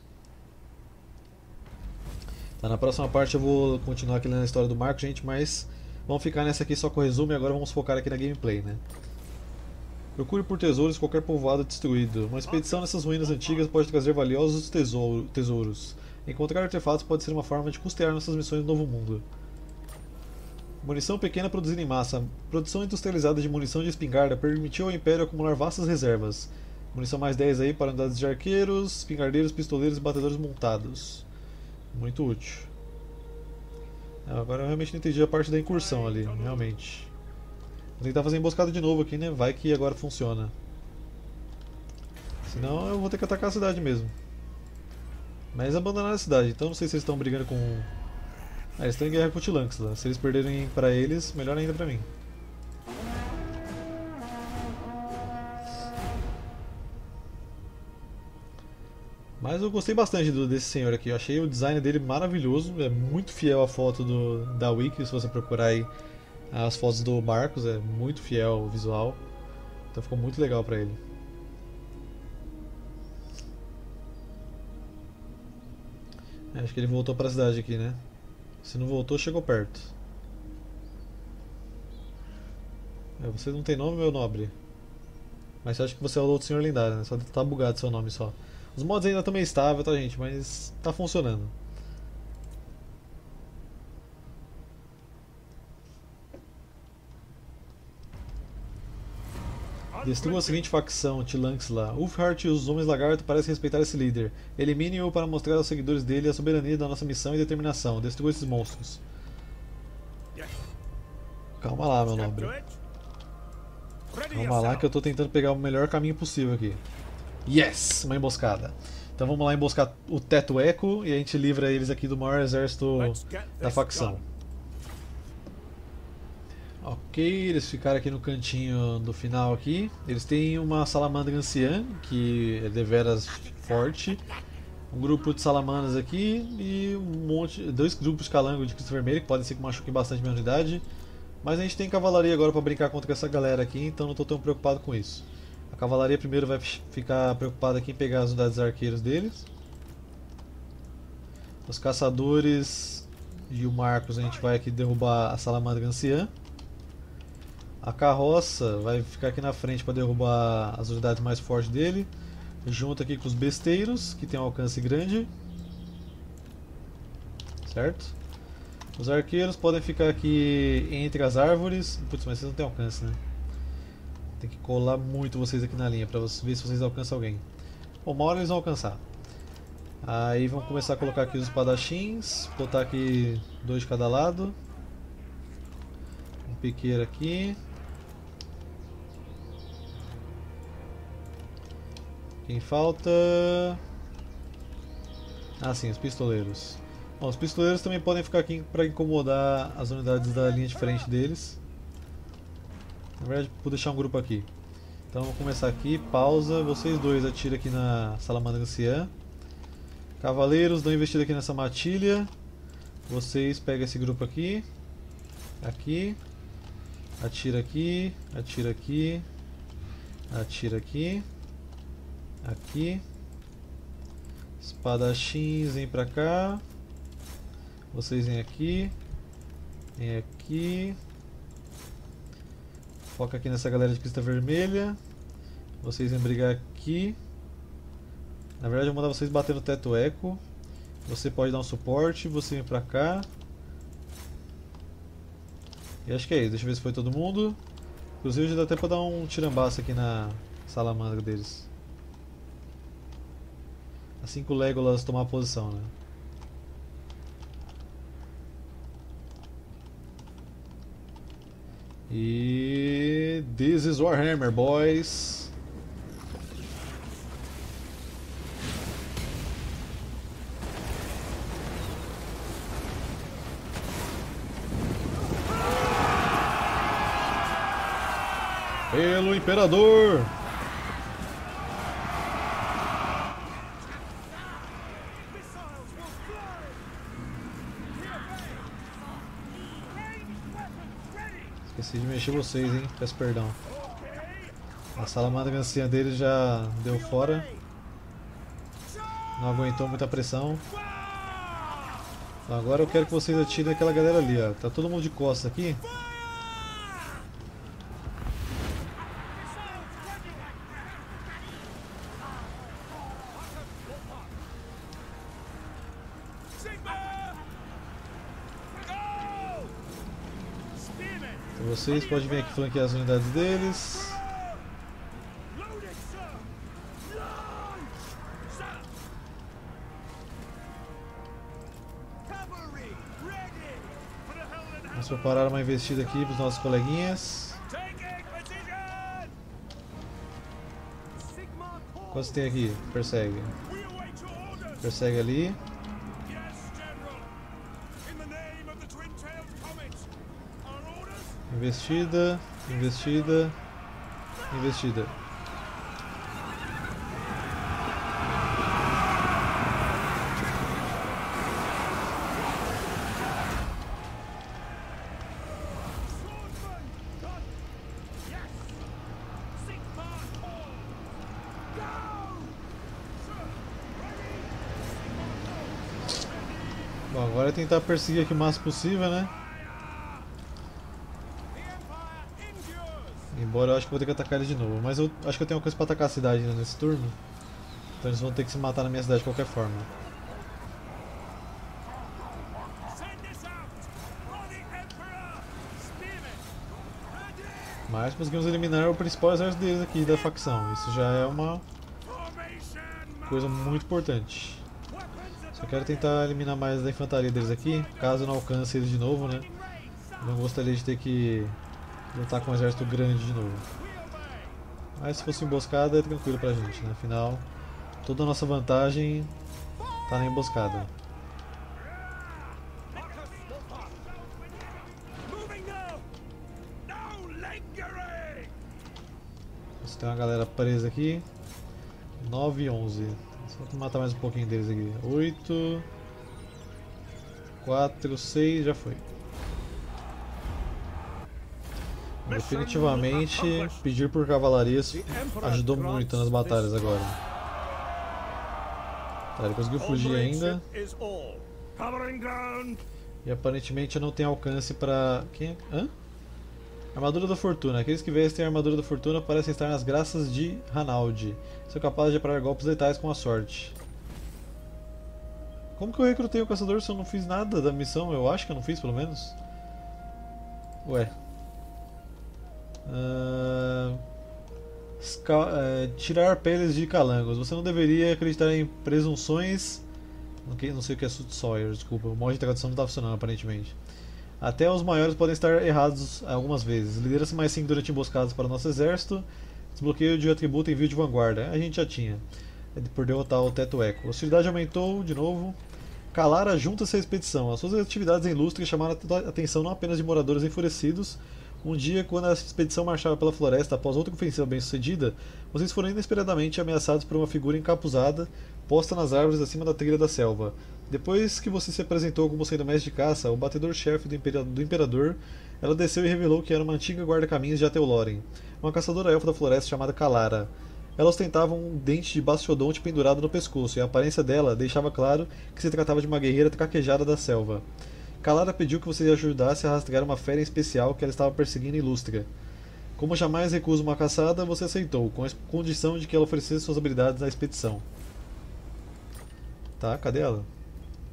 Tá, na próxima parte eu vou continuar aqui na história do Marcos, gente, mas vamos ficar nessa aqui só com o resumo e agora vamos focar aqui na gameplay, né? Procure por tesouros em qualquer povoado destruído. Uma expedição nessas ruínas antigas pode trazer valiosos tesouro, tesouros. Encontrar artefatos pode ser uma forma de custear nossas missões no Novo Mundo. Munição pequena produzida em massa. Produção industrializada de munição de espingarda permitiu ao Império acumular vastas reservas. Munição mais dez aí para unidades de arqueiros, espingardeiros, pistoleiros e batedores montados. Muito útil. Agora eu realmente não entendi a parte da incursão ali, realmente. Vou tentar fazer emboscada de novo aqui, né? Vai que agora funciona. Senão eu vou ter que atacar a cidade mesmo. Mas abandonar a cidade, então não sei se eles estão brigando com... Ah, eles estão em guerra com o Tilanx lá. Se eles perderem pra eles, melhor ainda pra mim. Mas eu gostei bastante do, desse senhor aqui. Eu achei o design dele maravilhoso. É muito fiel à foto do, da Wiki, se você procurar aí as fotos do Marcos. É muito fiel o visual. Então ficou muito legal pra ele. É, acho que ele voltou pra cidade aqui, né? Se não voltou, chegou perto. É, você não tem nome, meu nobre? Mas você acha que você é o outro senhor lendário, né? Só tá bugado seu nome só. Os mods ainda estão meio estável, tá, gente? Mas tá funcionando. Destrua a seguinte facção, Tilanx lá. Ulfheart e os Homens Lagarto parecem respeitar esse líder. Elimine-o para mostrar aos seguidores dele a soberania da nossa missão e determinação. Destrua esses monstros. Calma lá, meu nobre. Calma lá que eu tô tentando pegar o melhor caminho possível aqui. Yes! Uma emboscada. Então vamos lá emboscar o Teto Eco e a gente livra eles aqui do maior exército da facção. Ok, eles ficaram aqui no cantinho do final aqui. Eles têm uma salamandra anciã, que é deveras forte. Um grupo de salamandras aqui e um monte, dois grupos de calango de Cristo Vermelho, que podem ser que machuquem bastante minha unidade. Mas a gente tem cavalaria agora para brincar contra essa galera aqui, então não estou tão preocupado com isso. A cavalaria primeiro vai ficar preocupada aqui em pegar as unidades arqueiros deles. Os caçadores e o Marcos a gente vai aqui derrubar a salamandra anciã. A carroça vai ficar aqui na frente para derrubar as unidades mais fortes dele. Junto aqui com os besteiros, que tem um alcance grande. Certo? Os arqueiros podem ficar aqui entre as árvores. Putz, mas vocês não têm alcance, né? Tem que colar muito vocês aqui na linha para ver se vocês alcançam alguém. Bom, uma hora eles vão alcançar. Aí vamos começar a colocar aqui os espadachins. Botar aqui dois de cada lado. Um piqueiro aqui. Quem falta? Ah, sim, os pistoleiros. Bom, os pistoleiros também podem ficar aqui para incomodar as unidades da linha de frente deles. Na verdade, vou deixar um grupo aqui. Então vamos começar aqui, pausa. Vocês dois atiram aqui na salamandra anciã. Cavaleiros, dão investida aqui nessa matilha. Vocês pegam esse grupo aqui. Aqui. Atira aqui. Atira aqui. Atira aqui. Aqui. Espadachins, vem pra cá. Vocês vêm aqui. Vem aqui. Foca aqui nessa galera de crista vermelha. Vocês vêm brigar aqui. Na verdade eu vou mandar vocês bater no Teto Eco. Você pode dar um suporte, você vem pra cá. E acho que é isso, deixa eu ver se foi todo mundo. Inclusive já dá até pra dar um tirambaço aqui na salamandra deles. Assim que o Legolas tomar a posição, né? E... This is Warhammer, boys! Pelo Imperador! Esqueci de mexer vocês, hein? Peço perdão. A salamandra anciã deles já deu fora. Não aguentou muita pressão. Então agora eu quero que vocês atirem aquela galera ali, ó. Tá todo mundo de costas aqui. Vocês podem vir aqui flanquear as unidades deles. Vamos preparar uma investida aqui para os nossos coleguinhas. Quantos tem aqui? Persegue. Persegue ali. Investida, investida, investida. Bom, agora é tentar perseguir aqui o máximo possível, né? Embora eu acho que vou ter que atacar eles de novo, mas eu acho que eu tenho uma coisa pra atacar a cidade ainda nesse turno. Então eles vão ter que se matar na minha cidade de qualquer forma. Mas conseguimos eliminar o principal exército deles aqui da facção. Isso já é uma coisa muito importante. Só quero tentar eliminar mais da infantaria deles aqui, caso eu não alcance eles de novo, né? Não gostaria de ter que lutar com um exército grande de novo. Mas se fosse emboscada é tranquilo pra gente, né? Afinal, toda a nossa vantagem tá na emboscada. Você tem uma galera presa aqui. nove e onze. Só vou matar mais um pouquinho deles aqui. oito, quatro, seis, já foi. Definitivamente, pedir por cavalarias ajudou muito nas batalhas agora. Tá, ele conseguiu fugir ainda. E aparentemente eu não tenho alcance pra... Quem é? Hã? Armadura da Fortuna. Aqueles que vestem a Armadura da Fortuna parecem estar nas graças de Ranaldi. São capazes de parar golpes letais com a sorte. Como que eu recrutei o caçador se eu não fiz nada da missão? Eu acho que eu não fiz, pelo menos. Ué. Uh, uh, tirar peles de calangos. Você não deveria acreditar em presunções. Não, que, não sei o que é Sawyer, desculpa. O modo de tradução não está funcionando aparentemente. Até os maiores podem estar errados algumas vezes. Lidera-se mais cinco durante emboscadas para o nosso exército. Desbloqueio de atributo envio de vanguarda. A gente já tinha. Por derrotar o Teto Eco. A hostilidade aumentou de novo. Calara junta-se à expedição. As suas atividades em Lustre chamaram a atenção não apenas de moradores enfurecidos. Um dia, quando a expedição marchava pela floresta após outra ofensiva bem-sucedida, vocês foram inesperadamente ameaçados por uma figura encapuzada posta nas árvores acima da trilha da selva. Depois que você se apresentou como sendo mestre de caça, o batedor-chefe do, do Imperador, ela desceu e revelou que era uma antiga guarda-caminhos de Ateoloren, uma caçadora elfa da floresta chamada Calara. Ela ostentava um dente de bastiodonte pendurado no pescoço, e a aparência dela deixava claro que se tratava de uma guerreira traquejada da selva. Calara pediu que você ajudasse a rastrear uma fera em especial que ela estava perseguindo em Lustria. Como jamais recusa uma caçada, você aceitou, com a condição de que ela oferecesse suas habilidades na expedição. Tá, cadê ela?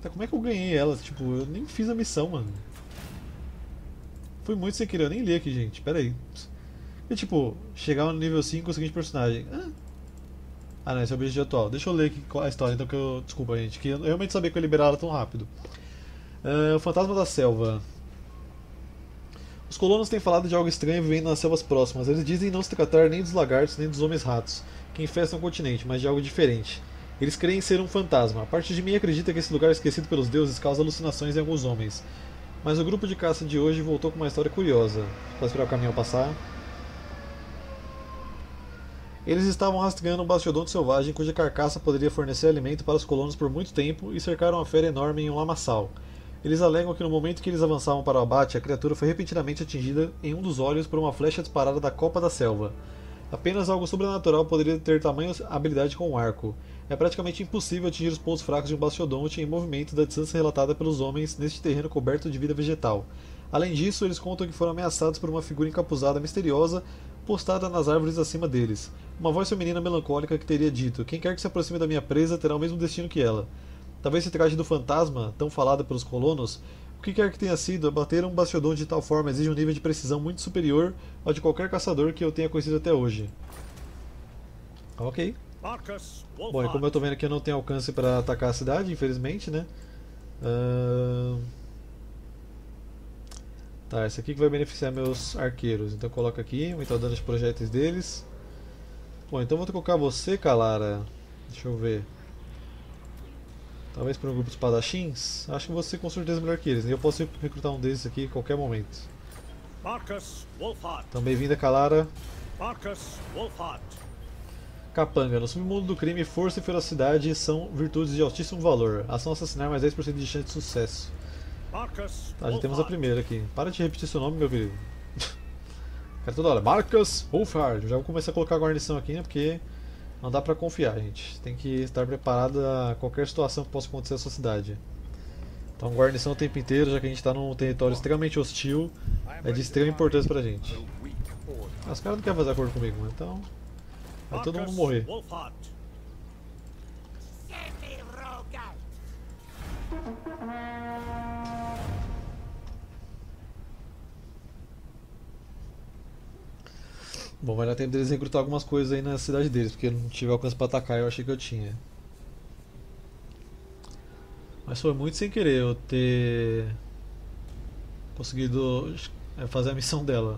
Tá, como é que eu ganhei ela? Tipo, eu nem fiz a missão, mano. Foi muito sem querer, eu nem li aqui, gente. Pera aí. E tipo, chegar no nível cinco com o seguinte personagem. Ah, ah não, esse é o objetivo atual. Deixa eu ler aqui a história, então que eu. Desculpa, gente, que eu realmente sabia que eu ia liberar ela tão rápido. Uh, o Fantasma da Selva. Os colonos têm falado de algo estranho vivendo nas selvas próximas. Eles dizem não se tratar nem dos lagartos nem dos homens-ratos, que infestam o continente, mas de algo diferente. Eles creem ser um fantasma. A parte de mim acredita que esse lugar esquecido pelos deuses causa alucinações em alguns homens. Mas o grupo de caça de hoje voltou com uma história curiosa. Posso esperar o caminhão passar? Eles estavam rastreando um bastidonte selvagem cuja carcaça poderia fornecer alimento para os colonos por muito tempo e cercaram a fera enorme em um lamaçal. Eles alegam que no momento que eles avançavam para o abate, a criatura foi repentinamente atingida em um dos olhos por uma flecha disparada da copa da selva. Apenas algo sobrenatural poderia ter tamanha habilidade com o arco. É praticamente impossível atingir os pontos fracos de um bastidonte em movimento da distância relatada pelos homens neste terreno coberto de vida vegetal. Além disso, eles contam que foram ameaçados por uma figura encapuzada misteriosa postada nas árvores acima deles. Uma voz feminina melancólica que teria dito: quem quer que se aproxime da minha presa terá o mesmo destino que ela. Talvez se trate do fantasma, tão falado pelos colonos. O que quer que tenha sido, abater um bastidonte de tal forma exige um nível de precisão muito superior ao de qualquer caçador que eu tenha conhecido até hoje. Ok. Bom, e como eu tô vendo aqui, eu não tenho alcance para atacar a cidade, infelizmente, né? Uh... Tá, esse aqui que vai beneficiar meus arqueiros. Então coloca aqui, aumentar o dano de projéteis deles. Bom, então vou colocar você, Kalara. Deixa eu ver. Talvez para um grupo de espadachins. Acho que você com certeza é melhor que eles. E eu posso recrutar um desses aqui a qualquer momento. Então bem-vinda, Kalara. Capanga. No submundo do crime, força e ferocidade são virtudes de altíssimo valor. Ação assassinar mais dez por cento de chance de sucesso. Tá, já temos a primeira aqui. Para de repetir seu nome, meu querido. Cara, toda hora. Marcus Wolfhard. Já vou começar a colocar a guarnição aqui, né? Porque não dá pra confiar, gente. Tem que estar preparado a qualquer situação que possa acontecer na sua cidade. Então, guarnição o tempo inteiro, já que a gente está num território extremamente hostil, é de extrema importância pra gente. Ah, os caras não querem fazer acordo comigo, então vai todo mundo morrer. Bom, vai dar tempo deles recrutar algumas coisas aí na cidade deles, porque eu não tive alcance pra atacar, eu achei que eu tinha. Mas foi muito sem querer eu ter conseguido fazer a missão dela.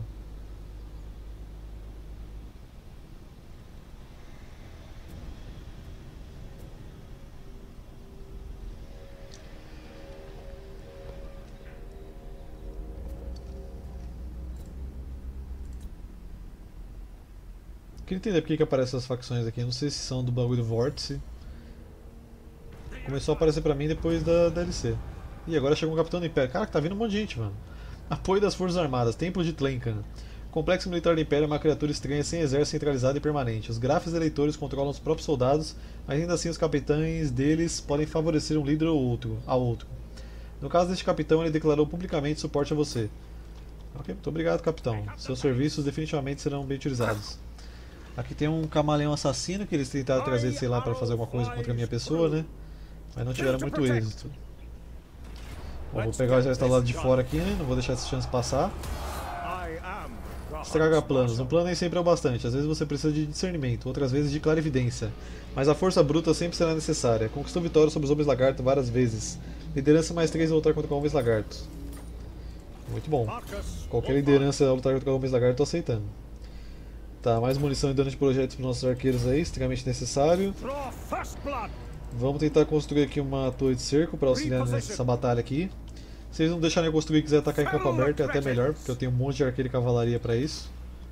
Queria entender porque que aparecem essas facções aqui, não sei se são do bagulho do Vórtice. Começou a aparecer pra mim depois da D L C. E agora chegou um Capitão do Império. Caraca, tá vindo um monte de gente, mano. Apoio das Forças Armadas, Templo de Tlencan. O Complexo Militar do Império é uma criatura estranha sem exército centralizado e permanente. Os grafes eleitores controlam os próprios soldados, mas ainda assim os capitães deles podem favorecer um líder ou outro, ao outro. No caso deste capitão, ele declarou publicamente suporte a você. Ok, muito obrigado, capitão. Seus serviços definitivamente serão bem utilizados. Aqui tem um camaleão assassino que eles tentaram trazer, sei lá, para fazer alguma coisa contra a minha pessoa, né? Mas não tiveram muito êxito. Bom, vou pegar o exército do lado de fora aqui, né? Não vou deixar essa chance passar. Estragar planos. Um plano nem sempre é o bastante. Às vezes você precisa de discernimento, outras vezes de clarividência. Mas a força bruta sempre será necessária. Conquistou vitória sobre os homens lagarto várias vezes. Liderança mais três a lutar contra homens lagarto. Muito bom. Qualquer liderança a lutar contra homens lagarto eu tô aceitando. Tá, mais munição e dano de projetos para nossos arqueiros aí, extremamente necessário. Vamos tentar construir aqui uma torre de cerco para auxiliar nessa batalha aqui. Se eles não deixarem eu construir e quiser atacar em campo aberto, é até melhor, porque eu tenho um monte de arqueiro e cavalaria para isso.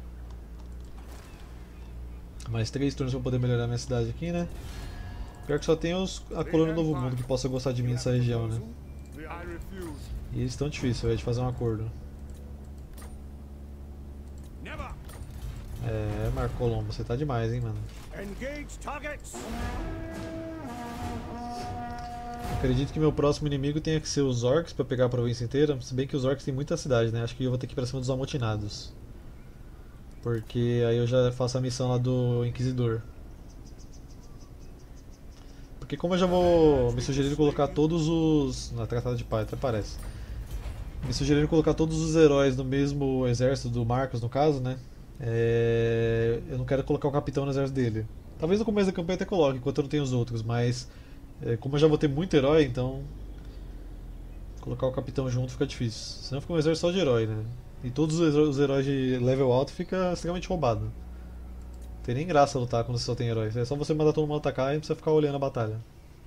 Mais três turnos para poder melhorar minha cidade aqui, né? Pior que só tem os, a colônia do Novo Mundo que possa gostar de mim nessa região, né? E eles estão difíceis, véio, de fazer um acordo. É, Marco Colombo, você tá demais, hein, mano. Acredito que meu próximo inimigo tenha que ser os orcs pra pegar a província inteira, se bem que os orcs tem muita cidade, né? Acho que eu vou ter que ir pra cima dos amotinados. Porque aí eu já faço a missão lá do Inquisidor. Porque como eu já vou me sugerir colocar todos os... Na Tratada de Paz, até parece. Me sugeriram colocar todos os heróis no mesmo exército do Marcos, no caso, né? É... Eu não quero colocar o capitão no exército dele. Talvez no começo da campanha até coloque, enquanto eu não tenho os outros, mas... É, como eu já vou ter muito herói, então... Colocar o capitão junto fica difícil. Senão fica um exército só de herói, né? E todos os heróis de level alto fica extremamente roubado. Não tem nem graça lutar quando você só tem heróis. É só você mandar todo mundo atacar e não precisa ficar olhando a batalha.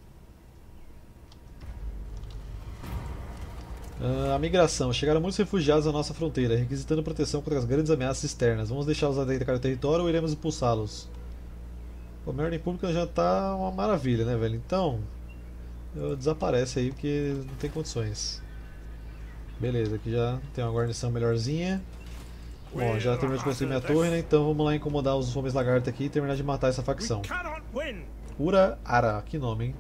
Uh, a migração. Chegaram muitos refugiados à nossa fronteira, requisitando proteção contra as grandes ameaças externas. Vamos deixá-los adentrarem o território ou iremos expulsá-los? A ordem pública já tá uma maravilha, né, velho? Então, desaparece aí porque não tem condições. Beleza, aqui já tem uma guarnição melhorzinha. Bom, já terminou de construir minha torre, né? Então vamos lá incomodar os homens lagarto aqui e terminar de matar essa facção. Ura Ara, que nome, hein?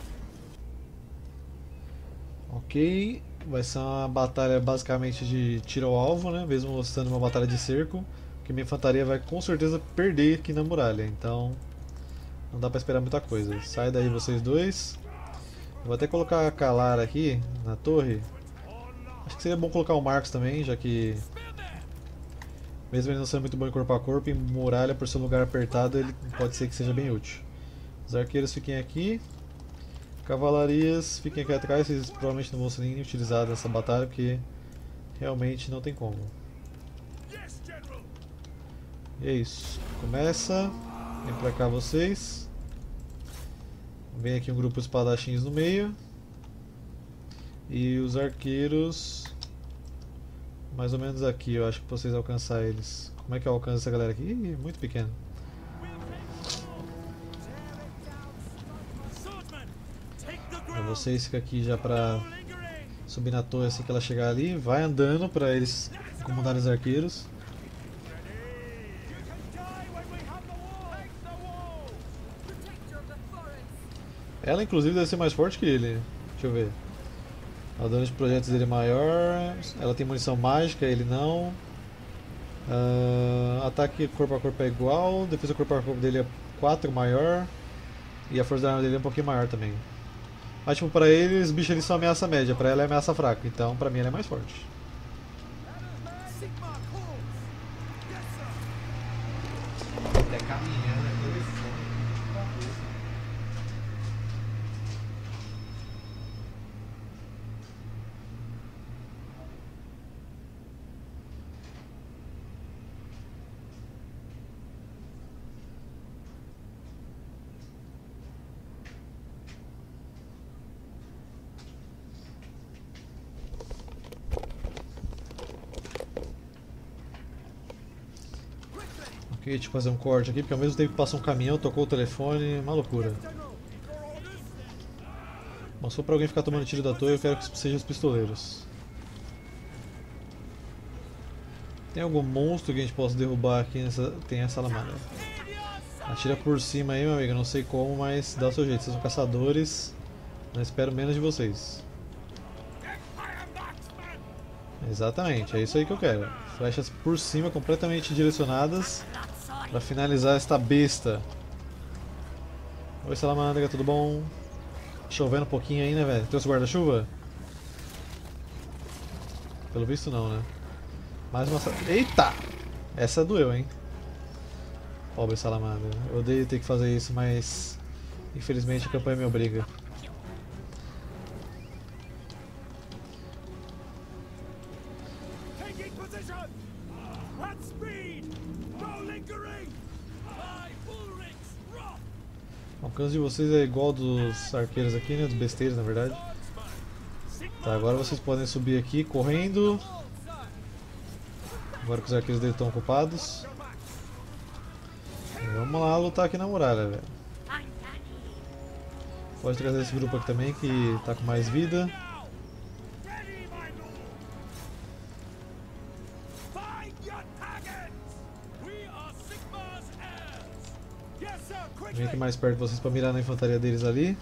Ok, vai ser uma batalha basicamente de tiro ao alvo, né? Mesmo sendo uma batalha de cerco, que minha infantaria vai com certeza perder aqui na muralha, então não dá pra esperar muita coisa. Sai daí vocês dois. Vou até colocar a Kalara aqui na torre. Acho que seria bom colocar o Marcos também, já que mesmo ele não sendo muito bom em corpo a corpo, em muralha por ser um lugar apertado, ele pode ser que seja bem útil. Os arqueiros fiquem aqui. Cavalarias fiquem aqui atrás, vocês provavelmente não vão ser nem utilizados nessa batalha, porque realmente não tem como. E é isso. Começa. Vem pra cá vocês. Vem aqui um grupo de espadachins no meio. E os arqueiros mais ou menos aqui, eu acho que pra vocês alcançar eles. Como é que eu alcanço essa galera aqui? Ih, muito pequeno. Vocês ficam aqui já pra subir na torre assim que ela chegar ali. Vai andando pra eles incomodarem os arqueiros. Ela inclusive deve ser mais forte que ele. Deixa eu ver. O dano de projetos dele é maior. Ela tem munição mágica, ele não. Uh, ataque corpo a corpo é igual. Defesa corpo a corpo dele é quatro maior. E a força da arma dele é um pouquinho maior também. Mas tipo, pra eles, os bichos ali são ameaça média, pra ela é ameaça fraca, então pra mim ela é mais forte. Até caminhando é telefone. Ok, deixa eu fazer um corte aqui, porque ao mesmo tempo que passou um caminhão, tocou o telefone, uma loucura. Bom, se for pra alguém ficar tomando tiro da torre, eu quero que sejam os pistoleiros. Tem algum monstro que a gente possa derrubar aqui nessa... Tem a salamandra. Atira por cima aí, meu amigo, não sei como, mas dá o seu jeito. Vocês são caçadores, não espero menos de vocês. Exatamente, é isso aí que eu quero. Flechas por cima, completamente direcionadas para finalizar esta besta. Oi, salamandra, tudo bom? Chovendo um pouquinho aí, né, velho? Trouxe o guarda-chuva? Pelo visto não, né? Mais uma... Eita! Essa doeu, hein? Pobre salamandra. Eu odeio ter que fazer isso, mas... Infelizmente a campanha me obriga. O alcance de vocês é igual dos arqueiros aqui, né? Dos besteiros, na verdade. Tá, agora vocês podem subir aqui correndo. Agora que os arqueiros dele estão ocupados. E vamos lá lutar aqui na muralha, velho. Pode trazer esse grupo aqui também que tá com mais vida. Vem aqui mais perto de vocês para mirar na infantaria deles ali.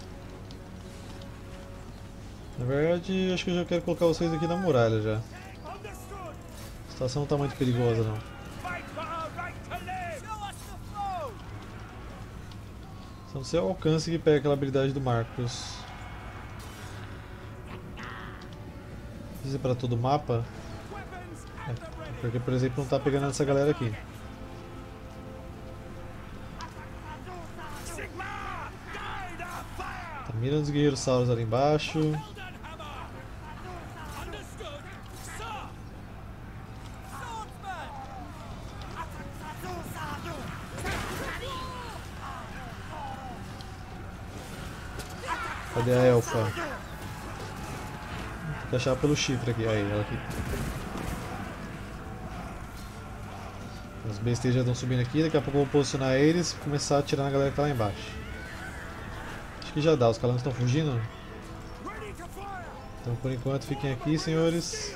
Na verdade, acho que eu já quero colocar vocês aqui na muralha já. A situação não está muito perigosa não. Só não sei o alcance que pega aquela habilidade do Marcos. Isso é pra todo o mapa? É, porque, por exemplo, não tá pegando essa galera aqui. Tá mirando os guerreiros sauros ali embaixo. Cadê a elfa? Tem que achar pelo chifre aqui. Aí, ela aqui. Os bestas já estão subindo aqui. Daqui a pouco eu vou posicionar eles e começar a atirar na galera que tá lá embaixo. Acho que já dá. Os calangos estão fugindo. Então, por enquanto, fiquem aqui, senhores.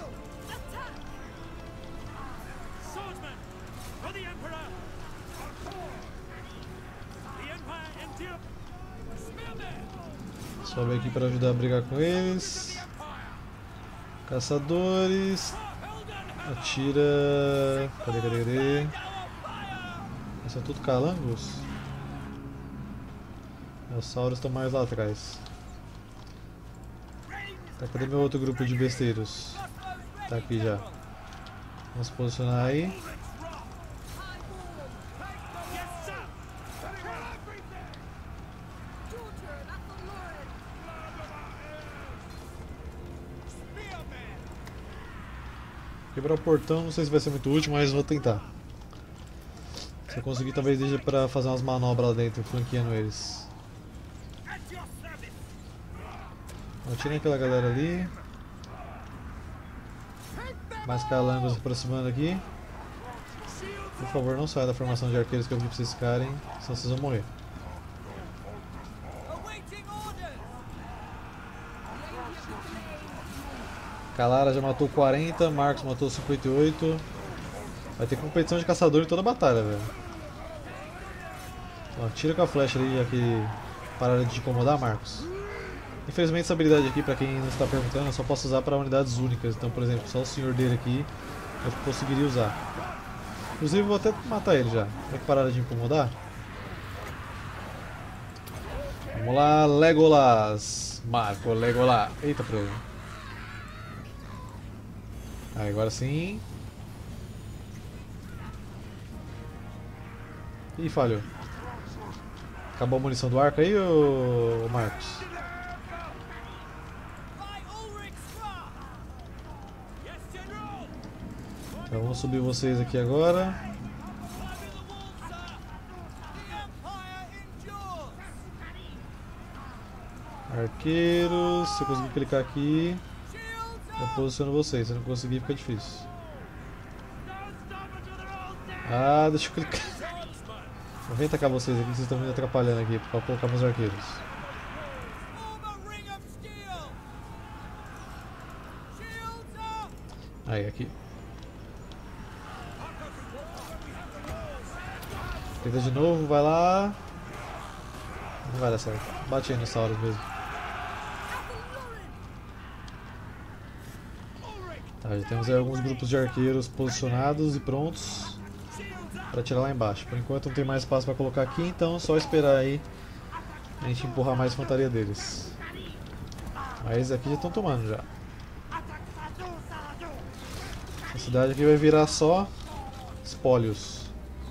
Sobe aqui para ajudar a brigar com eles. Caçadores. Atira. Cadê, cadê, cadê? Esses são tudo calangos? Os sauros estão mais lá atrás. Tá, cadê meu outro grupo de besteiros? Tá aqui já. Vamos posicionar aí. Quebrar o portão, não sei se vai ser muito útil, mas vou tentar. Se eu conseguir, talvez deixe pra fazer umas manobras lá dentro, flanqueando eles. Atirem aquela galera ali. Mais calangos se aproximando aqui. Por favor, não saia da formação de arqueiros que eu vi pra vocês ficarem, senão vocês vão morrer. Kalara já matou quarenta, Marcos matou cinquenta e oito. Vai ter competição de caçador em toda a batalha, velho. Então, tira com a flecha ali, já que pararam de te incomodar, Marcos. Infelizmente essa habilidade aqui, pra quem não está perguntando, eu só posso usar para unidades únicas. Então, por exemplo, só o senhor dele aqui eu conseguiria usar. Inclusive eu vou até matar ele já. Vai que pararam de incomodar. Vamos lá, Legolas. Marco, Legolas. Eita, problema. Aí, agora sim. Ih, falhou. Acabou a munição do arco aí, ô Marcos? Então vamos subir vocês aqui agora. Arqueiros, se eu conseguir clicar aqui, eu posiciono vocês. Se eu não conseguir, fica difícil. Ah, deixa eu clicar. Vou vir atacar vocês aqui, vocês estão me atrapalhando aqui para colocar meus arqueiros. Aí, aqui. Tenta de novo, vai lá. Não vai dar certo. Bate aí nos sauros mesmo. Tá, já temos aí alguns grupos de arqueiros posicionados e prontos para tirar lá embaixo. Por enquanto não tem mais espaço para colocar aqui, então é só esperar aí a gente empurrar mais a infantaria deles. Mas aqui já estão tomando já. A cidade aqui vai virar só espólios.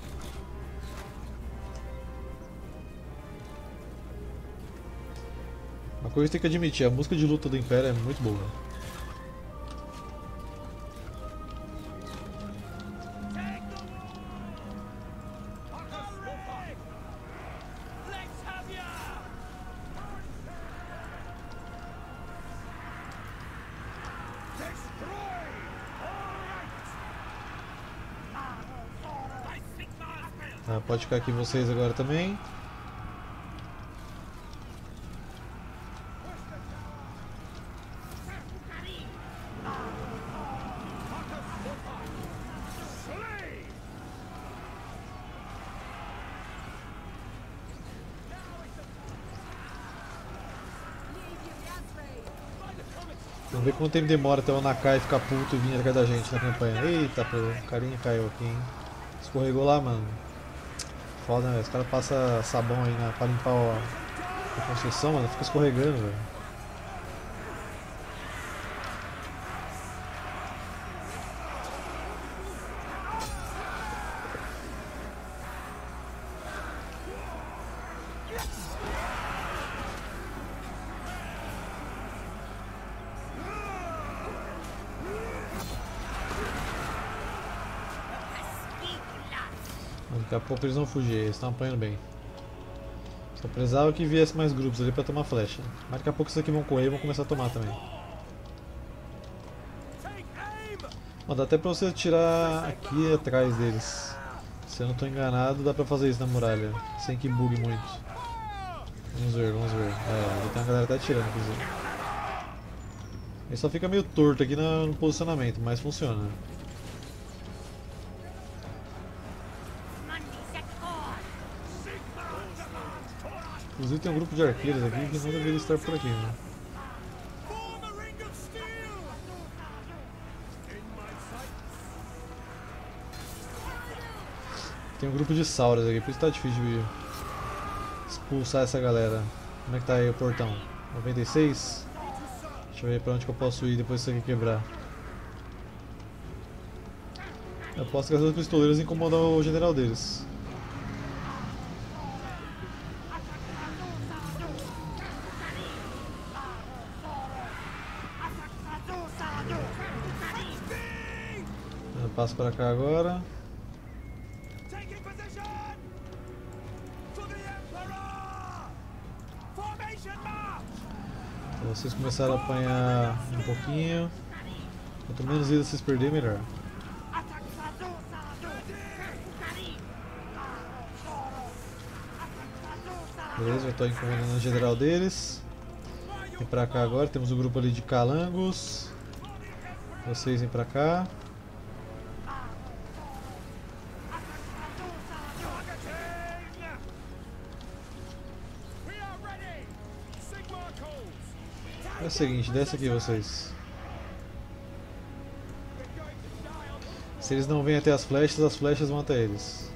Uma coisa que tem que admitir, a música de luta do Império é muito boa. Tá, pode ficar aqui vocês agora também. Vamos ver quanto tempo demora até o Nakai ficar puto e vir atrás da gente na campanha. Eita, pô, o carinha caiu aqui, hein? Escorregou lá, mano. foda, né? Os caras passam sabão aí na, pra limpar a, a construção, mano, fica escorregando, velho. Daqui a pouco eles vão fugir, eles estão apanhando bem. Só precisava que viesse mais grupos ali pra tomar flecha. Mas daqui a pouco esses aqui vão correr e vão começar a tomar também. Mas dá até pra você atirar aqui atrás deles. Se eu não estou enganado, dá pra fazer isso na muralha, sem que bugue muito. Vamos ver, vamos ver. É, ali tem uma galera até atirando, inclusive. Ele só fica meio torto aqui no, no posicionamento, mas funciona. Inclusive tem um grupo de arqueiros aqui que não deveria estar por aqui, né? Tem um grupo de sauras aqui, por isso tá difícil de expulsar essa galera. Como é que tá aí o portão? noventa e seis? Deixa eu ver pra onde que eu posso ir depois disso aqui quebrar. Eu posso que as outras pistoleiras incomodam o general deles. Eu passo pra cá agora. Então vocês começaram a apanhar um pouquinho. Quanto menos vida vocês perderem, melhor. Beleza, eu estou incomodando o general deles. Vem pra cá agora, temos o grupo ali de calangos. Vocês vêm pra cá. É o seguinte, desce aqui vocês. Se eles não vêm até as flechas, as flechas vão até eles.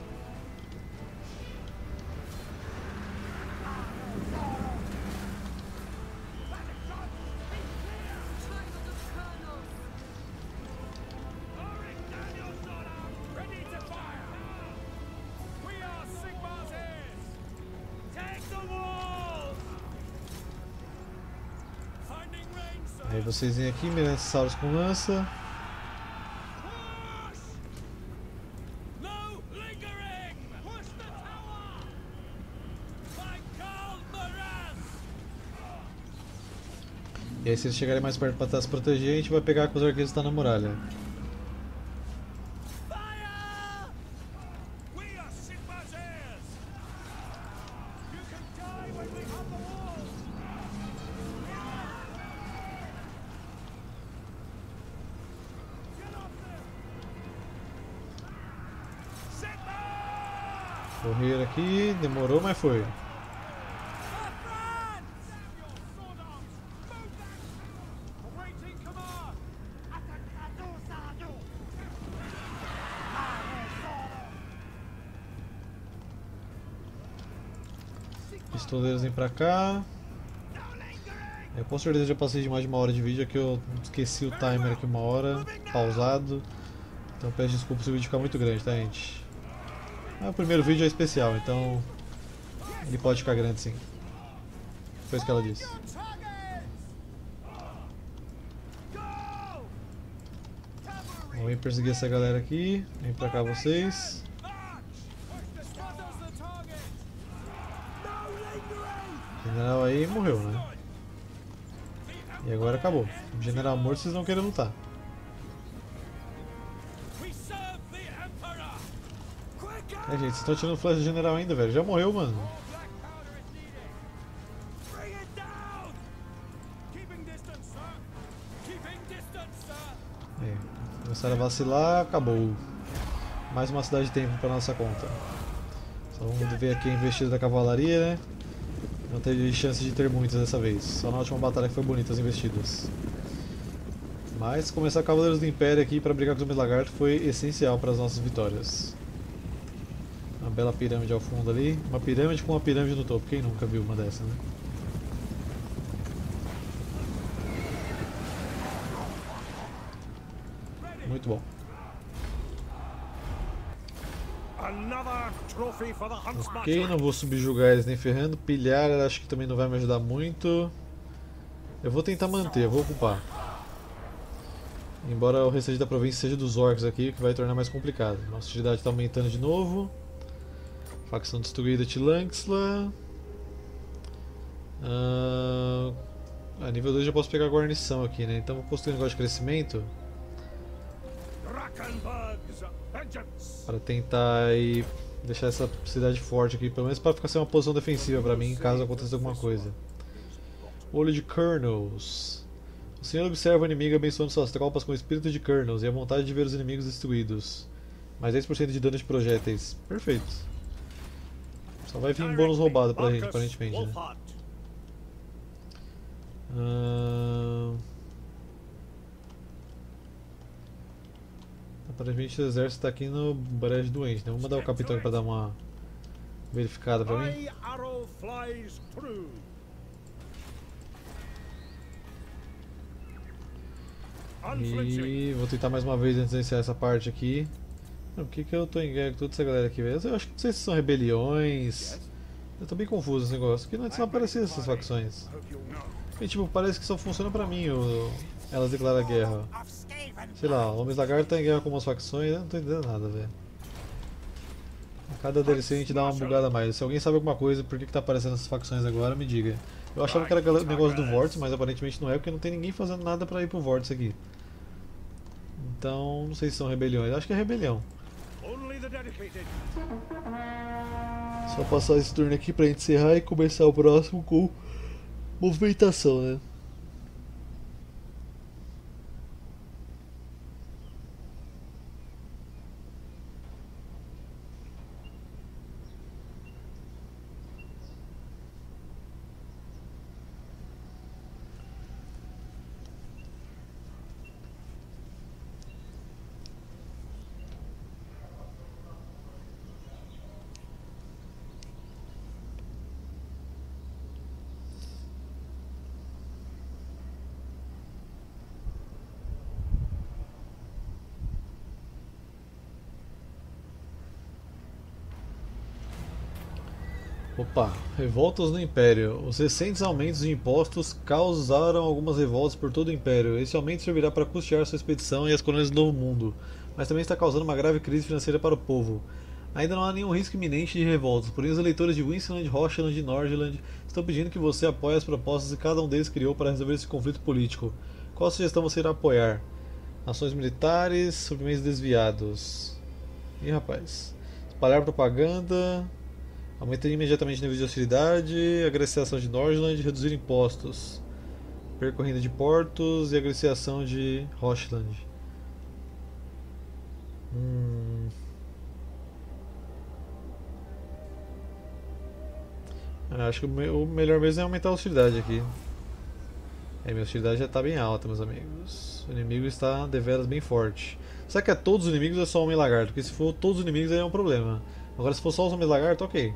Aí vocês vêm aqui, mirando esses sauros com lança. E aí se eles chegarem mais perto para tentar se proteger, a gente vai pegar com os arqueiros que estão na muralha. Correr aqui, demorou, mas foi. Pistoleiros vêm pra cá. Eu com certeza já passei de mais de uma hora de vídeo, aqui eu esqueci o timer aqui uma hora, pausado. Então peço desculpa se o vídeo ficar muito grande, tá, gente? Ah, o primeiro vídeo é especial, então ele pode ficar grande sim. Foi isso que ela disse. Vamos perseguir essa galera aqui. Vem pra cá vocês. O general aí morreu, né? E agora acabou. O general morto, vocês não querem lutar. É, gente, vocês estão tirando flash do general ainda, velho. Já morreu, mano. É, começaram a vacilar, acabou. Mais uma cidade de tempo para nossa conta. Só vamos ver aqui a investida da cavalaria, né? Não teve chance de ter muitas dessa vez. Só na última batalha que foi bonita as investidas. Mas começar Cavaleiros do Império aqui para brigar com os Homens Lagarto foi essencial para as nossas vitórias. Uma bela pirâmide ao fundo ali. Uma pirâmide com uma pirâmide no topo. Quem nunca viu uma dessa, né? Muito bom. Ok, não vou subjugar eles nem ferrando. Pilhar acho que também não vai me ajudar muito. Eu vou tentar manter, eu vou ocupar. Embora o restante da província seja dos orcs aqui, que vai tornar mais complicado. Nossa utilidade está aumentando de novo. Facção destruída de Lanxla. Ah, a nível dois já posso pegar a guarnição aqui, né? Então vou construir um negócio de crescimento. Para tentar aí deixar essa cidade forte aqui, pelo menos para ficar sem uma posição defensiva para mim, caso aconteça alguma coisa. Olho de Kernels. O senhor observa o inimigo abençoando suas tropas com o espírito de Kernels e a vontade de ver os inimigos destruídos. Mais dez por cento de dano de projéteis. Perfeito. Só vai vir um bônus roubado pra gente, aparentemente, né? Uh... Aparentemente o exército está aqui no brejo doente, né? Vou mandar o capitão para dar uma verificada pra mim. E vou tentar mais uma vez antes de iniciar essa parte aqui. Por que, que eu tô em guerra com toda essa galera aqui, velho? Eu acho que não sei se são rebeliões. Eu tô bem confuso nesse negócio. Porque antes não apareciam essas facções. E, tipo, parece que só funciona pra mim o... elas declaram guerra. Sei lá, o Homens Lagarto tá em guerra com umas facções, eu não tô entendendo nada, velho. Cada D L C a gente dá uma bugada a mais. Se alguém sabe alguma coisa, por que, que tá aparecendo essas facções agora, me diga. Eu achava que era o negócio do Vórtice, mas aparentemente não é, porque não tem ninguém fazendo nada pra ir pro Vórtice aqui. Então, não sei se são rebeliões, acho que é rebelião. Só passar esse turno aqui pra gente encerrar e começar o próximo com movimentação, né? Opa, revoltas no Império. Os recentes aumentos de impostos causaram algumas revoltas por todo o Império. Esse aumento servirá para custear sua expedição e as colônias do Novo Mundo, mas também está causando uma grave crise financeira para o povo. Ainda não há nenhum risco iminente de revoltas, porém os eleitores de Winsterland, Rocheland e Nordland estão pedindo que você apoie as propostas que cada um deles criou para resolver esse conflito político. Qual sugestão você irá apoiar? Ações militares, suprimentos desviados. Ih, rapaz. Espalhar propaganda... Aumentar imediatamente o nível de hostilidade, agressiação de Nordland, reduzir impostos, percorrida de portos e agressiação de Rocheland. Hum. Acho que o, me o melhor mesmo é aumentar a hostilidade aqui. É, minha hostilidade já está bem alta, meus amigos. O inimigo está deveras bem forte. Será que é todos os inimigos ou é só o Homem Lagarto? Porque se for todos os inimigos aí é um problema. Agora se for só os Homens Lagarto, ok.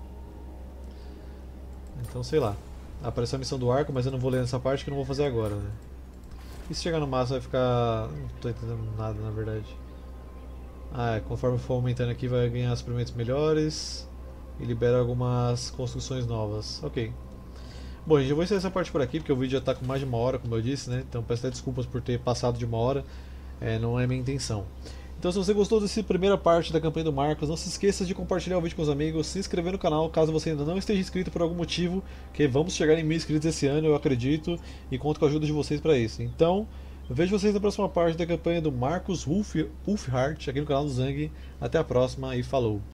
Então sei lá. Apareceu a missão do arco, mas eu não vou ler nessa parte que eu não vou fazer agora, né? E se chegar no máximo vai ficar... não tô entendendo nada na verdade. Ah, é, conforme for aumentando aqui vai ganhar suprimentos melhores. E libera algumas construções novas. Ok. Bom, gente, eu vou encerrar essa parte por aqui, porque o vídeo já está com mais de uma hora, como eu disse, né? Então peço até desculpas por ter passado de uma hora. É, não é minha intenção. Então se você gostou dessa primeira parte da campanha do Marcos, não se esqueça de compartilhar o vídeo com os amigos, se inscrever no canal caso você ainda não esteja inscrito por algum motivo, que vamos chegar em mil inscritos esse ano, eu acredito, e conto com a ajuda de vocês para isso. Então, eu vejo vocês na próxima parte da campanha do Marcus Ulfheart, aqui no canal do Zang. Até a próxima e falou!